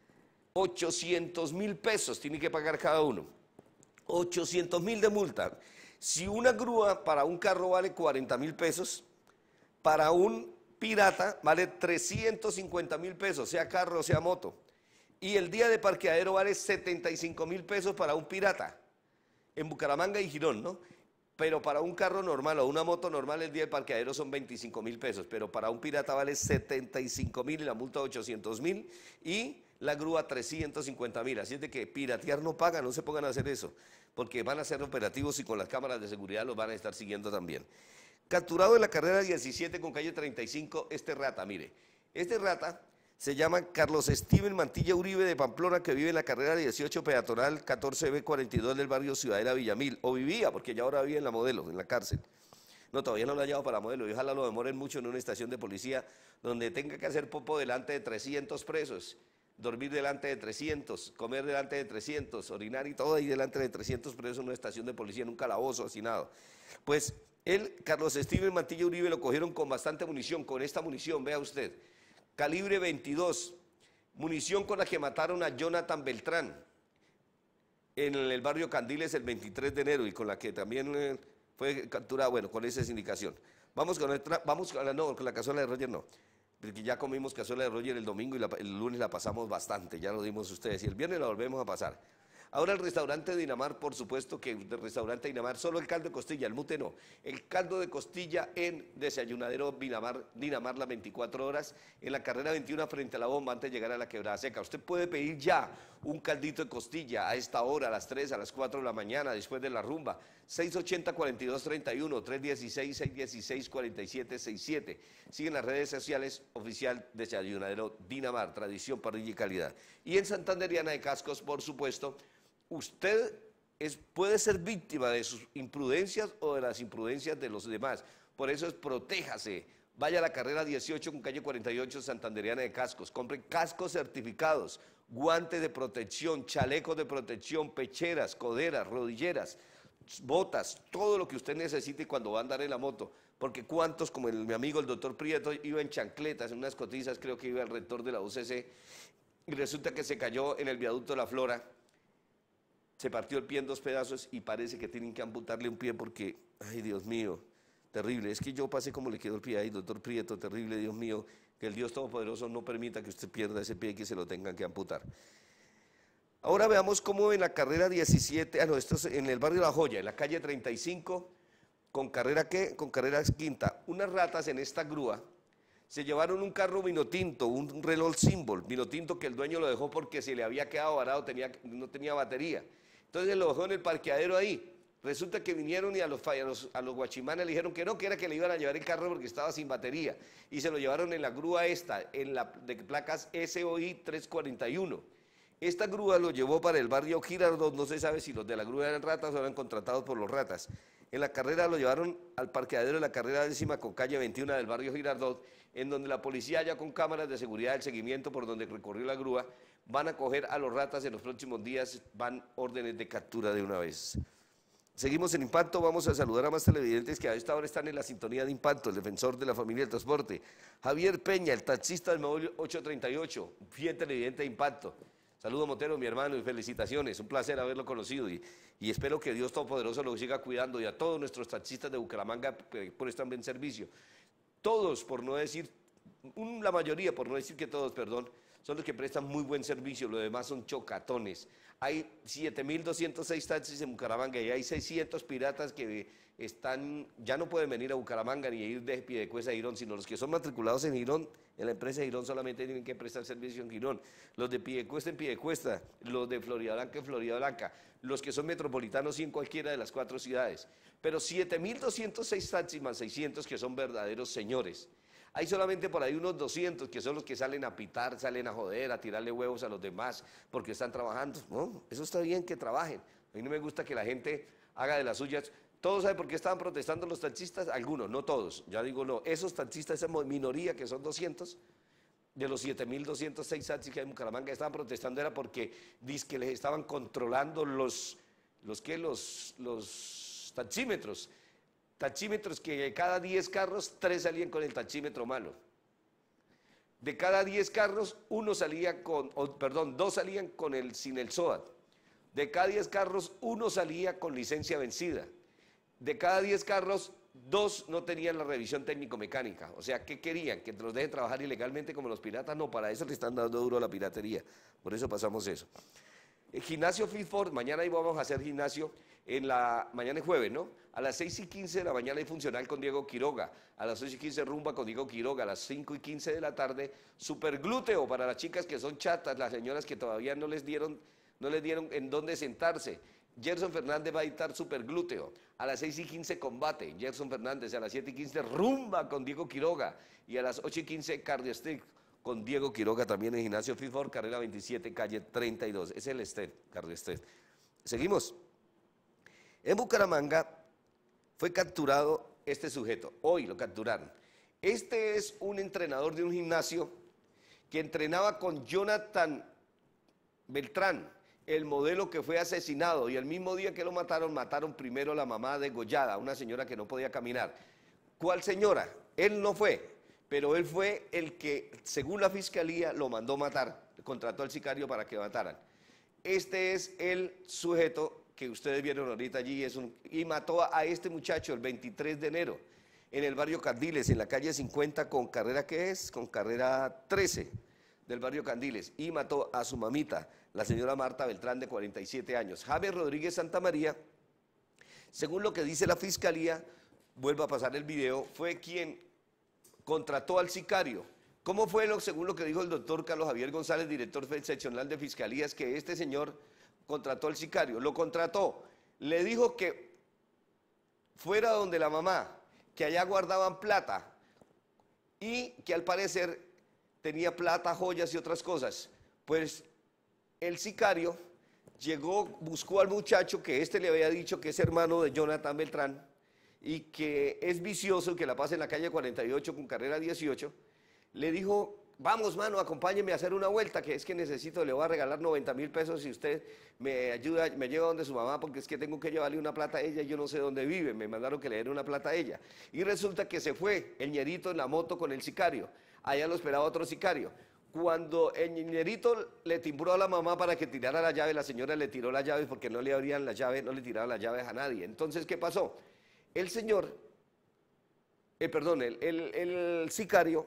ochocientos mil pesos, tiene que pagar cada uno. ochocientos mil de multa. Si una grúa para un carro vale cuarenta mil pesos, para un pirata vale trescientos cincuenta mil pesos, sea carro o sea moto. Y el día de parqueadero vale setenta y cinco mil pesos para un pirata, en Bucaramanga y Girón, ¿no? Pero para un carro normal o una moto normal el día de parqueadero son veinticinco mil pesos, pero para un pirata vale setenta y cinco mil y la multa ochocientos mil y la grúa trescientos cincuenta mil. Así es de que piratear no paga, no se pongan a hacer eso, porque van a ser operativos y con las cámaras de seguridad los van a estar siguiendo también. Capturado en la carrera diecisiete con calle treinta y cinco, este rata, mire, este rata se llama Carlos Steven Mantilla Uribe de Pamplona, que vive en la carrera dieciocho peatonal catorce B cuarenta y dos del barrio Ciudadela Villamil, o vivía, porque ya ahora vive en la Modelo, en la cárcel. No, todavía no lo ha llevado para Modelo, y ojalá lo demoren mucho en una estación de policía donde tenga que hacer popo delante de trescientos presos, dormir delante de trescientos, comer delante de trescientos, orinar y todo ahí delante de trescientos presos en una estación de policía, en un calabozo hacinado. Pues él, Carlos Steven Mantilla Uribe, lo cogieron con bastante munición, con esta munición, vea usted, calibre veintidós, munición con la que mataron a Jonathan Beltrán en el barrio Candiles el veintitrés de enero y con la que también eh, fue capturada, bueno, con esa indicación. Vamos con otra, vamos con la, no, con la cazuela de Roger no, porque ya comimos cazuela de Roger el domingo y la, el lunes la pasamos bastante, ya lo dimos ustedes, y el viernes la volvemos a pasar. Ahora el restaurante Dinamar, por supuesto que el restaurante Dinamar, solo el caldo de costilla, el mute no, el caldo de costilla en Desayunadero Dinamar, Dinamar las veinticuatro horas, en la carrera veintiuno frente a la bomba antes de llegar a la Quebrada Seca. Usted puede pedir ya un caldito de costilla a esta hora, a las tres, a las cuatro de la mañana, después de la rumba, seis ochenta, cuarenta y dos treinta y uno, tres dieciséis, seis dieciséis, cuarenta y siete sesenta y siete. Siguen las redes sociales oficial Desayunadero Dinamar, tradición, parrilla y calidad. Y en Santanderiana de Cascos, por supuesto, usted es, puede ser víctima de sus imprudencias o de las imprudencias de los demás. Por eso es protéjase. Vaya a la carrera dieciocho con calle cuarenta y ocho Santanderiana de Cascos. Compre cascos certificados, guantes de protección, chalecos de protección, pecheras, coderas, rodilleras, botas, todo lo que usted necesite cuando va a andar en la moto. Porque cuántos, como el, mi amigo el doctor Prieto, iba en chancletas, en unas cotizas, creo que iba el rector de la U C C, y resulta que se cayó en el viaducto de la Flora. Se partió el pie en dos pedazos y parece que tienen que amputarle un pie porque, ay Dios mío, terrible. Es que yo pasé como le quedó el pie ahí, doctor Prieto, terrible, Dios mío. Que el Dios Todopoderoso no permita que usted pierda ese pie y que se lo tengan que amputar. Ahora veamos cómo en la carrera diecisiete, ah no, esto es en el barrio La Joya, en la calle treinta y cinco, con carrera ¿qué? Con carrera quinta, unas ratas en esta grúa se llevaron un carro vino tinto, un reloj Symbol, vino tinto que el dueño lo dejó porque se le había quedado varado, tenía, no tenía batería. Entonces lo dejó en el parqueadero ahí. Resulta que vinieron y a los, a los, a los guachimanes le dijeron que no, que era que le iban a llevar el carro porque estaba sin batería. Y se lo llevaron en la grúa esta, en la de placas S O I trescientos cuarenta y uno. Esta grúa lo llevó para el barrio Girardot, no se sabe si los de la grúa eran ratas o eran contratados por los ratas. En la carrera lo llevaron al parqueadero de la carrera décima con calle veintiuno del barrio Girardot, en donde la policía ya con cámaras de seguridad del seguimiento por donde recorrió la grúa, van a coger a los ratas en los próximos días, van órdenes de captura de una vez. Seguimos en Impacto, vamos a saludar a más televidentes que a esta hora están en la sintonía de Impacto, el defensor de la familia del transporte, Javier Peña, el taxista del móvil ocho treinta y ocho, fiel televidente de Impacto. Saludo Motero, mi hermano, y felicitaciones, un placer haberlo conocido y, y espero que Dios Todopoderoso lo siga cuidando y a todos nuestros taxistas de Bucaramanga que prestan buen servicio. Todos, por no decir, un, la mayoría, por no decir que todos, perdón, son los que prestan muy buen servicio, los demás son chocatones. Hay siete mil doscientos seis taxis en Bucaramanga y hay seiscientos piratas que están, ya no pueden venir a Bucaramanga ni ir de Piedecuesta a Girón, sino los que son matriculados en Girón, en la empresa de Girón solamente tienen que prestar servicio en Girón. Los de Piedecuesta en Piedecuesta, los de Florida Blanca en Florida Blanca, los que son metropolitanos y en cualquiera de las cuatro ciudades. Pero siete mil doscientos seis taxis más seiscientos que son verdaderos señores. Hay solamente por ahí unos doscientos que son los que salen a pitar, salen a joder, a tirarle huevos a los demás porque están trabajando. No, eso está bien que trabajen. A mí no me gusta que la gente haga de las suyas. ¿Todos saben por qué estaban protestando los taxistas? Algunos, no todos. Ya digo no. Esos taxistas, esa minoría que son doscientos, de los siete mil doscientos seis taxis que hay en Bucaramanga, estaban protestando era porque dizque les estaban controlando los, los, ¿qué? los, los taxímetros. Taxímetros que de cada diez carros, tres salían con el taxímetro malo. De cada diez carros, uno salía con, o, perdón, dos salían con el, sin el S O A T. De cada diez carros, uno salía con licencia vencida. De cada diez carros, dos no tenían la revisión técnico-mecánica. O sea, ¿qué querían? ¿Que los dejen trabajar ilegalmente como los piratas? No, para eso le están dando duro a la piratería. Por eso pasamos eso. El gimnasio Fitford, mañana ahí vamos a hacer gimnasio, en la, mañana es jueves, ¿no? A las seis y quince de la mañana hay funcional con Diego Quiroga, a las seis y quince rumba con Diego Quiroga, a las cinco y quince de la tarde, superglúteo para las chicas que son chatas, las señoras que todavía no les dieron, no les dieron en dónde sentarse. Gerson Fernández va a dictar superglúteo, a las seis y quince combate, Gerson Fernández, a las siete y quince rumba con Diego Quiroga, y a las ocho y quince cardio stick con Diego Quiroga también en gimnasio Fitford, carrera veintisiete, calle treinta y dos, es el step, cardio step. Seguimos. En Bucaramanga fue capturado este sujeto, hoy lo capturaron. Este es un entrenador de un gimnasio que entrenaba con Jonathan Beltrán, el modelo que fue asesinado, y el mismo día que lo mataron, mataron primero a la mamá degollada, una señora que no podía caminar. ¿Cuál señora? Él no fue, pero él fue el que, según la fiscalía, lo mandó matar, contrató al sicario para que mataran. Este es el sujeto que ustedes vieron ahorita allí, es un, y mató a este muchacho el veintitrés de enero en el barrio Candiles, en la calle cincuenta con carrera, ¿qué es? Con carrera trece del barrio Candiles, y mató a su mamita, la señora Marta Beltrán, de cuarenta y siete años. Javier Rodríguez Santamaría, según lo que dice la fiscalía, vuelvo a pasar el video, fue quien contrató al sicario. ¿Cómo fue lo, según lo que dijo el doctor Carlos Javier González, director seccional de fiscalías, que este señor contrató al sicario? Lo contrató, le dijo que fuera donde la mamá, que allá guardaban plata y que al parecer tenía plata, joyas y otras cosas. Pues el sicario llegó, buscó al muchacho que este le había dicho que es hermano de Jonathan Beltrán y que es vicioso, que la pasa en la calle cuarenta y ocho con carrera dieciocho, le dijo: vamos, mano, acompáñeme a hacer una vuelta, que es que necesito, le voy a regalar noventa mil pesos si usted me ayuda, me lleva donde su mamá, porque es que tengo que llevarle una plata a ella y yo no sé dónde vive, me mandaron que le diera una plata a ella. Y resulta que se fue el ñerito en la moto con el sicario, allá lo esperaba otro sicario. Cuando el ñerito le timbró a la mamá para que tirara la llave, la señora le tiró las llaves porque no le abrían las llaves, no le tiraban las llaves a nadie. Entonces, ¿qué pasó? El señor, eh, perdón, el, el, el sicario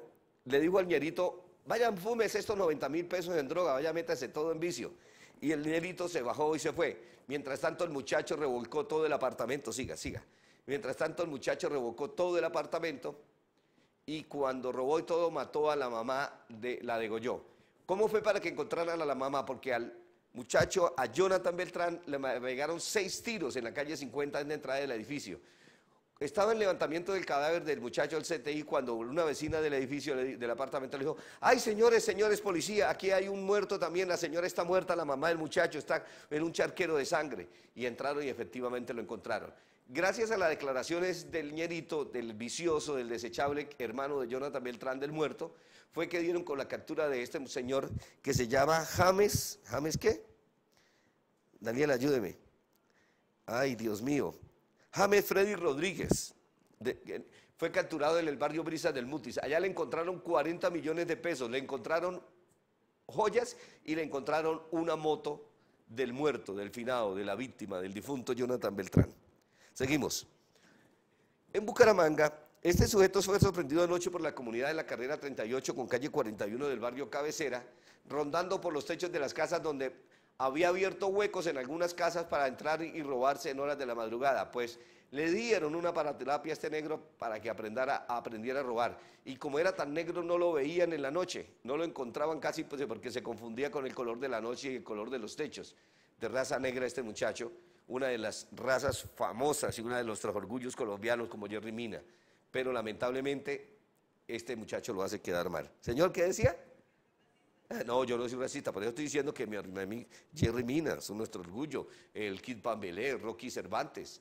le dijo al ñerito, vayan, fumes estos noventa mil pesos en droga, vaya, métase todo en vicio. Y el ñerito se bajó y se fue. Mientras tanto el muchacho revolcó todo el apartamento, siga, siga. Mientras tanto el muchacho revolcó todo el apartamento y cuando robó y todo mató a la mamá, de, la degolló. ¿Cómo fue para que encontraran a la mamá? Porque al muchacho, a Jonathan Beltrán, le pegaron seis tiros en la calle cincuenta en la entrada del edificio. Estaba en levantamiento del cadáver del muchacho del C T I cuando una vecina del edificio, del apartamento, le dijo, ay, señores, señores, policía, aquí hay un muerto también, la señora está muerta, la mamá del muchacho está en un charquero de sangre. Y entraron y efectivamente lo encontraron. Gracias a las declaraciones del ñerito, del vicioso, del desechable hermano de Jonathan Beltrán, del muerto, fue que dieron con la captura de este señor que se llama James, ¿James qué? Daniel, ayúdeme. Ay, Dios mío. James Freddy Rodríguez, de, fue capturado en el barrio Brisas del Mutis. Allá le encontraron cuarenta millones de pesos, le encontraron joyas y le encontraron una moto del muerto, del finado, de la víctima, del difunto Jonathan Beltrán. Seguimos. En Bucaramanga, este sujeto fue sorprendido anoche por la comunidad de la carrera treinta y ocho con calle cuarenta y uno del barrio Cabecera, rondando por los techos de las casas donde había abierto huecos en algunas casas para entrar y robarse en horas de la madrugada. Pues le dieron una paraterapia a este negro para que aprendiera, aprendiera a robar. Y como era tan negro no lo veían en la noche, no lo encontraban casi pues, porque se confundía con el color de la noche y el color de los techos. De raza negra este muchacho, una de las razas famosas y uno de nuestros orgullos colombianos como Jerry Mina. Pero lamentablemente este muchacho lo hace quedar mal. Señor, ¿qué decía? No, yo no soy racista, pero yo estoy diciendo que mi amigo Jerry Mina es nuestro orgullo, el Kid Pambelé, Rocky Cervantes,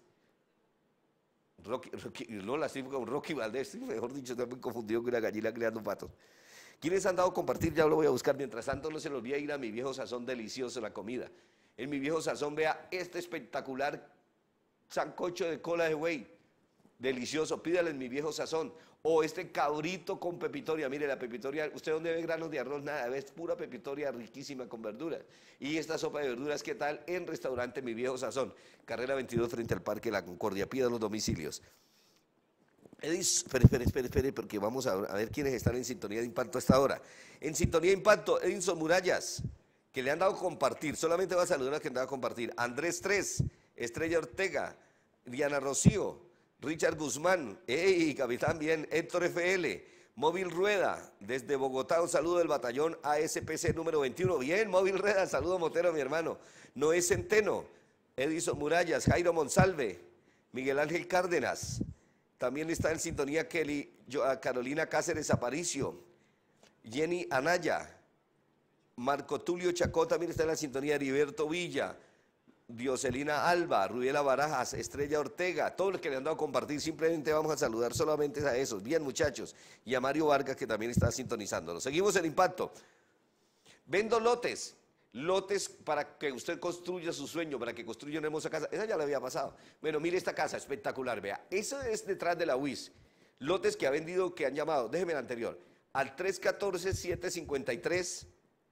Rocky, Rocky, no la estoy con Rocky Valdés, mejor dicho, estoy muy confundido con una gallina creando patos. ¿Quiénes han dado a compartir? Ya lo voy a buscar, mientras tanto no se los olvide ir a Mi Viejo Sazón, delicioso la comida. En Mi Viejo Sazón vea este espectacular sancocho de cola de buey, delicioso, pídale en Mi Viejo Sazón. O este cabrito con pepitoria, mire la pepitoria, usted donde ve granos de arroz, nada, es pura pepitoria riquísima con verduras. Y esta sopa de verduras, ¿qué tal? En restaurante Mi Viejo Sazón, carrera veintidós frente al Parque La Concordia, pida los domicilios. Edis, espere, espere, espere, espere, porque vamos a, a ver quiénes están en sintonía de impacto a esta hora. En sintonía de impacto, Edinson Murallas, que le han dado a compartir, solamente va a saludar a quien le ha dado a compartir. Andrés tres, Estrella Ortega, Diana Rocío, Richard Guzmán, hey, capitán, bien, Héctor F L, Móvil Rueda, desde Bogotá, un saludo del batallón A S P C número veintiuno, bien, Móvil Rueda, saludo Motero, mi hermano, Noé Centeno, Edison Murallas, Jairo Monsalve, Miguel Ángel Cárdenas, también está en sintonía Kelly, Carolina Cáceres Aparicio, Jenny Anaya, Marco Tulio Chacó, también está en la sintonía, Heriberto Villa, Dioselina Alba, Rubiela Barajas, Estrella Ortega, todos los que le han dado a compartir, simplemente vamos a saludar solamente a esos, bien muchachos, y a Mario Vargas que también está sintonizándonos. Seguimos el impacto. Vendo lotes, lotes para que usted construya su sueño, para que construya una hermosa casa, esa ya le había pasado. Bueno, mire esta casa, espectacular, vea, eso es detrás de la U I S, lotes que ha vendido, que han llamado, déjeme el anterior, al tres uno cuatro, siete cinco tres,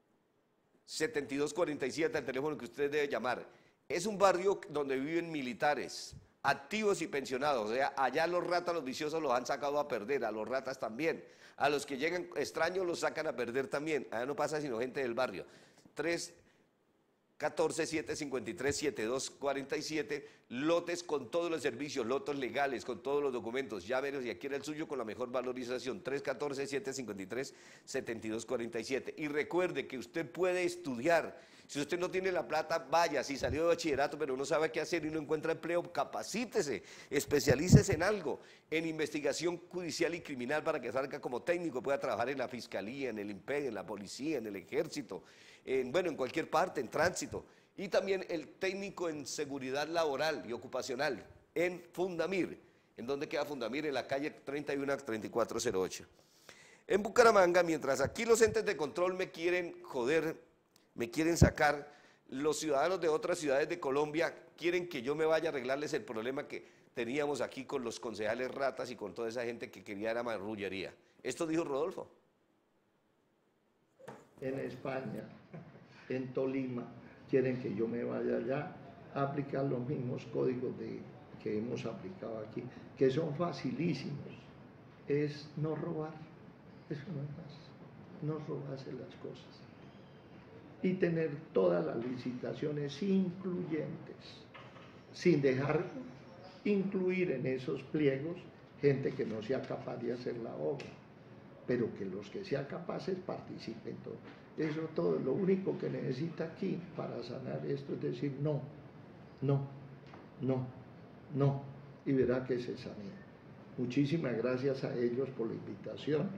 siete dos cuatro siete, el teléfono que usted debe llamar. Es un barrio donde viven militares, activos y pensionados, o sea, allá los ratas, los viciosos los han sacado a perder, a los ratas también, a los que llegan extraños los sacan a perder también, allá no pasa sino gente del barrio. tres uno cuatro, siete cinco tres, siete dos cuatro siete, lotes con todos los servicios, lotes legales, con todos los documentos, llámenos y adquiere el suyo con la mejor valorización, tres uno cuatro, siete cinco tres, siete dos cuatro siete. Y recuerde que usted puede estudiar. Si usted no tiene la plata, vaya, si salió de bachillerato pero no sabe qué hacer y no encuentra empleo, capacítese, especialícese en algo, en investigación judicial y criminal para que salga como técnico, pueda trabajar en la fiscalía, en el IMPED, en la policía, en el ejército, en, bueno, en cualquier parte, en tránsito. Y también el técnico en seguridad laboral y ocupacional, en Fundamir. ¿En dónde queda Fundamir? En la calle treinta y uno, treinta y cuatro cero ocho. En Bucaramanga, mientras aquí los entes de control me quieren joder, me quieren sacar, los ciudadanos de otras ciudades de Colombia quieren que yo me vaya a arreglarles el problema que teníamos aquí con los concejales ratas y con toda esa gente que quería la marrullería. Esto dijo Rodolfo. En España, en Tolima, quieren que yo me vaya allá a aplicar los mismos códigos de, que hemos aplicado aquí, que son facilísimos. Es no robar, Eso no es más, no robarse las cosas. Y tener todas las licitaciones incluyentes, sin dejar incluir en esos pliegos gente que no sea capaz de hacer la obra, pero que los que sean capaces participen todo. Eso todo, lo único que necesita aquí para sanar esto es decir no, no, no, no, y verá que se sanea. Muchísimas gracias a ellos por la invitación.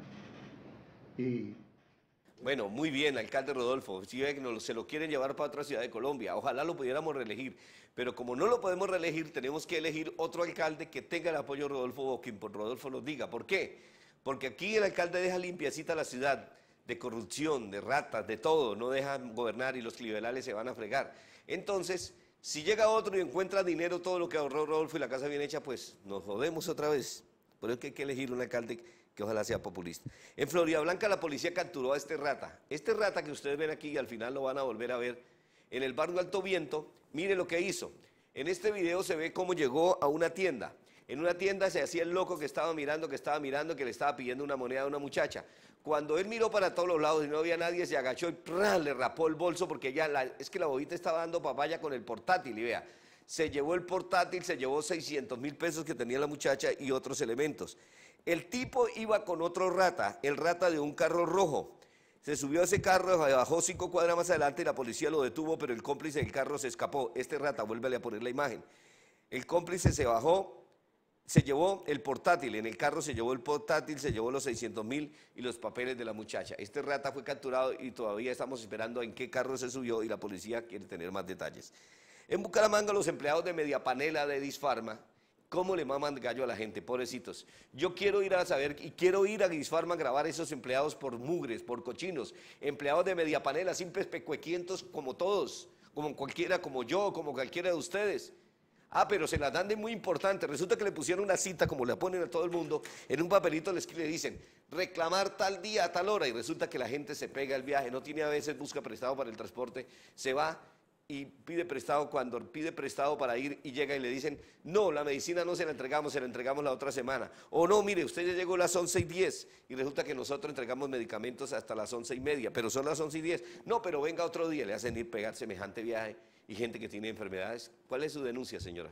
Y bueno, muy bien, alcalde Rodolfo. Si ve que nos, se lo quieren llevar para otra ciudad de Colombia, ojalá lo pudiéramos reelegir, pero como no lo podemos reelegir, tenemos que elegir otro alcalde que tenga el apoyo de Rodolfo o que por Rodolfo nos diga. ¿Por qué? Porque aquí el alcalde deja limpiecita la ciudad de corrupción, de ratas, de todo, no dejan gobernar y los cliberales se van a fregar. Entonces, si llega otro y encuentra dinero, todo lo que ahorró Rodolfo y la casa bien hecha, pues nos jodemos otra vez. Por eso es que hay que elegir un alcalde que ojalá sea populista. En Florida Blanca la policía capturó a este rata. Este rata que ustedes ven aquí y al final lo van a volver a ver en el barrio Alto Viento, mire lo que hizo. En este video se ve cómo llegó a una tienda. En una tienda se hacía el loco que estaba mirando, que estaba mirando, que le estaba pidiendo una moneda a una muchacha. Cuando él miró para todos los lados y no había nadie, se agachó y ¡pran! Le rapó el bolso porque ya la, es que la bobita estaba dando papaya con el portátil y vea, se llevó el portátil, se llevó seiscientos mil pesos que tenía la muchacha y otros elementos. El tipo iba con otro rata, el rata de un carro rojo. Se subió a ese carro, bajó cinco cuadras más adelante y la policía lo detuvo, pero el cómplice del carro se escapó. Este rata, vuélvele a poner la imagen. El cómplice se bajó, se llevó el portátil, en el carro se llevó el portátil, se llevó los seiscientos mil y los papeles de la muchacha. Este rata fue capturado y todavía estamos esperando en qué carro se subió y la policía quiere tener más detalles. En Bucaramanga los empleados de Mediapanela de Disfarma, ¿cómo le maman gallo a la gente? Pobrecitos. Yo quiero ir a saber y quiero ir a Disfarma a grabar a esos empleados por mugres, por cochinos. Empleados de Mediapanela, simples pecuequientos como todos, como cualquiera, como yo, como cualquiera de ustedes. Ah, pero se las dan de muy importante. Resulta que le pusieron una cita, como le ponen a todo el mundo, en un papelito les le dicen, reclamar tal día a tal hora, y resulta que la gente se pega el viaje, no tiene a veces, busca prestado para el transporte, se va y pide prestado, cuando pide prestado para ir y llega y le dicen, no, la medicina no se la entregamos, se la entregamos la otra semana. O no, mire, usted ya llegó a las once y diez y resulta que nosotros entregamos medicamentos hasta las once y media, pero son las once y diez. No, pero venga otro día, le hacen ir pegar semejante viaje y gente que tiene enfermedades. ¿Cuál es su denuncia, señora?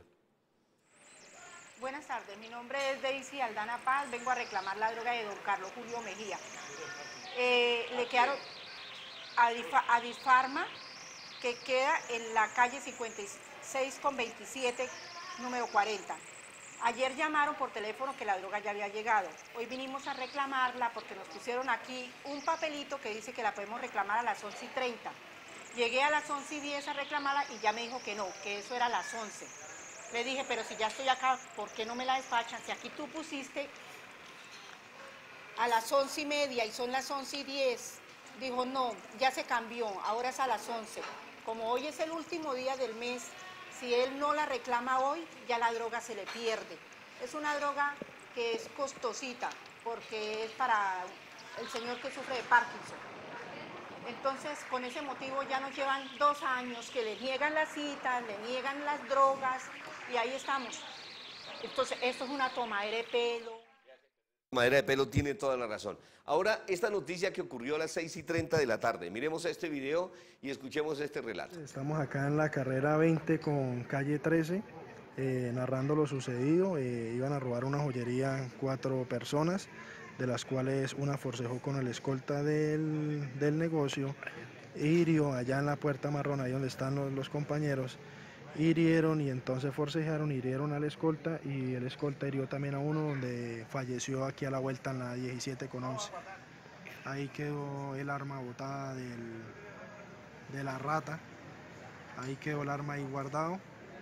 Buenas tardes, mi nombre es Daisy Aldana Paz, vengo a reclamar la droga de don Carlos Julio Mejía. Eh, le quedaron a, Difa, a Disfarma, que queda en la calle cincuenta y seis con veintisiete, número cuarenta. Ayer llamaron por teléfono que la droga ya había llegado. Hoy vinimos a reclamarla porque nos pusieron aquí un papelito que dice que la podemos reclamar a las once y treinta. Llegué a las once y diez a reclamarla y ya me dijo que no, que eso era a las once. Le dije, pero si ya estoy acá, ¿por qué no me la despachan? Si aquí tú pusiste a las once y media y son las once y diez. Dijo, no, ya se cambió, ahora es a las once. Como hoy es el último día del mes, si él no la reclama hoy, ya la droga se le pierde. Es una droga que es costosita, porque es para el señor que sufre de Parkinson. Entonces, con ese motivo ya nos llevan dos años que le niegan las citas, le niegan las drogas, y ahí estamos. Entonces, esto es una tomadera de pelo. Madera de pelo tiene toda la razón. Ahora, esta noticia que ocurrió a las seis y treinta de la tarde. Miremos este video y escuchemos este relato. Estamos acá en la carrera veinte con calle trece, eh, narrando lo sucedido. Eh, iban a robar una joyería cuatro personas, de las cuales una forcejó con el escolta del, del negocio, hirió allá en la puerta marrón, ahí donde están los, los compañeros, hirieron y entonces forcejaron, hirieron al escolta y el escolta hirió también a uno, donde falleció aquí a la vuelta en la diecisiete con once. Ahí quedó el arma botada del, de la rata, ahí quedó el arma ahí guardado.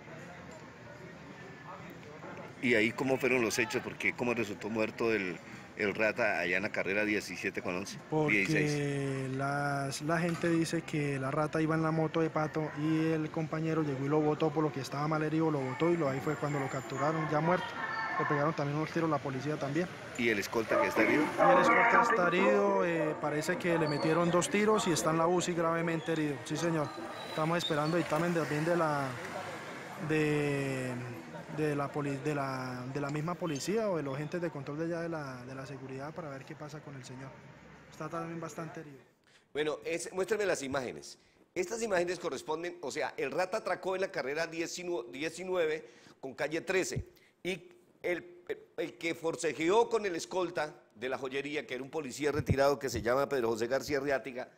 ¿Y ahí cómo fueron los hechos? Porque cómo resultó muerto el, el rata allá en la carrera diecisiete con once. Porque las, la gente dice que la rata iba en la moto de Pato y el compañero llegó y lo botó, por lo que estaba mal herido, lo botó y lo, ahí fue cuando lo capturaron ya muerto. Le pegaron también unos tiros la policía también. ¿Y el escolta que está herido? Y el escolta está herido, eh, parece que le metieron dos tiros y está en la U C I gravemente herido. Sí, señor. Estamos esperando dictamen también de la... de... de la, poli, de, la, de la misma policía o de los agentes de control de allá de la, de la seguridad para ver qué pasa con el señor. Está también bastante herido. Bueno, es, muéstrame las imágenes. Estas imágenes corresponden, o sea, el rata atracó en la carrera diecinueve con calle trece y el, el, el que forcejeó con el escolta de la joyería, que era un policía retirado que se llama Pedro José García Arriátiga,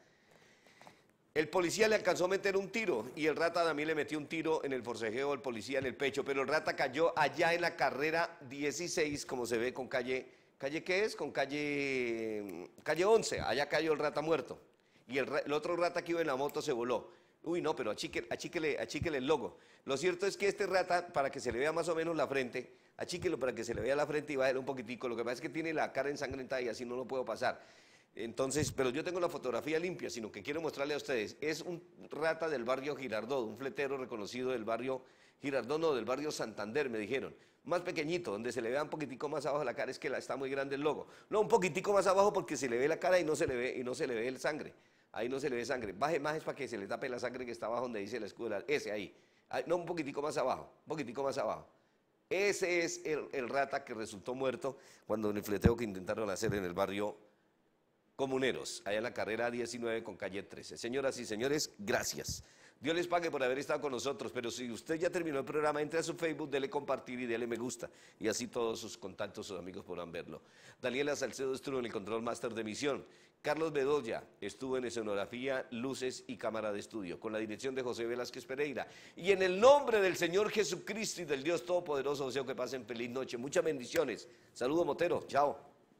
el policía le alcanzó a meter un tiro y el rata también le metió un tiro en el forcejeo al policía en el pecho, pero el rata cayó allá en la carrera dieciséis, como se ve con calle, ¿calle qué es? Con calle, calle once, allá cayó el rata muerto. Y el, el otro rata que iba en la moto se voló. Uy, no, pero achíquele, achíquele, achíquele el logo. Lo cierto es que este rata, para que se le vea más o menos la frente, achíquelo para que se le vea la frente y bájale un poquitico. Lo que pasa es que tiene la cara ensangrentada y así no lo puedo pasar. Entonces, pero yo tengo la fotografía limpia, sino que quiero mostrarle a ustedes. Es un rata del barrio Girardot, un fletero reconocido del barrio Girardot, no, del barrio Santander, me dijeron. Más pequeñito, donde se le vea un poquitico más abajo la cara, es que la, está muy grande el logo. No, un poquitico más abajo porque se le ve la cara y no se le ve, y no se le ve el sangre. Ahí no se le ve sangre. Baje más es para que se le tape la sangre que está abajo donde dice el escudo. De la, ese ahí. ahí. No, un poquitico más abajo. Un poquitico más abajo. Ese es el, el rata que resultó muerto cuando en el fleteo que intentaron hacer en el barrio Comuneros, allá en la carrera diecinueve con calle trece. Señoras y señores, gracias. Dios les pague por haber estado con nosotros, pero si usted ya terminó el programa, entre a su Facebook, dele compartir y dele me gusta, y así todos sus contactos, sus amigos podrán verlo. Daniela Salcedo estuvo en el control máster de emisión. Carlos Bedoya estuvo en escenografía, luces y cámara de estudio, con la dirección de José Velázquez Pereira. Y en el nombre del Señor Jesucristo y del Dios Todopoderoso, deseo que pasen feliz noche. Muchas bendiciones. Saludo, Motero. Chao.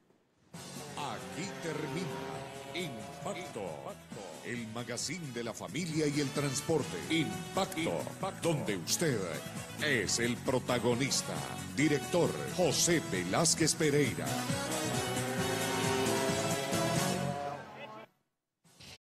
Aquí termina Impacto, el magazine de la familia y el transporte. Impacto, Impacto, donde usted es el protagonista. Director José Velázquez Pereira.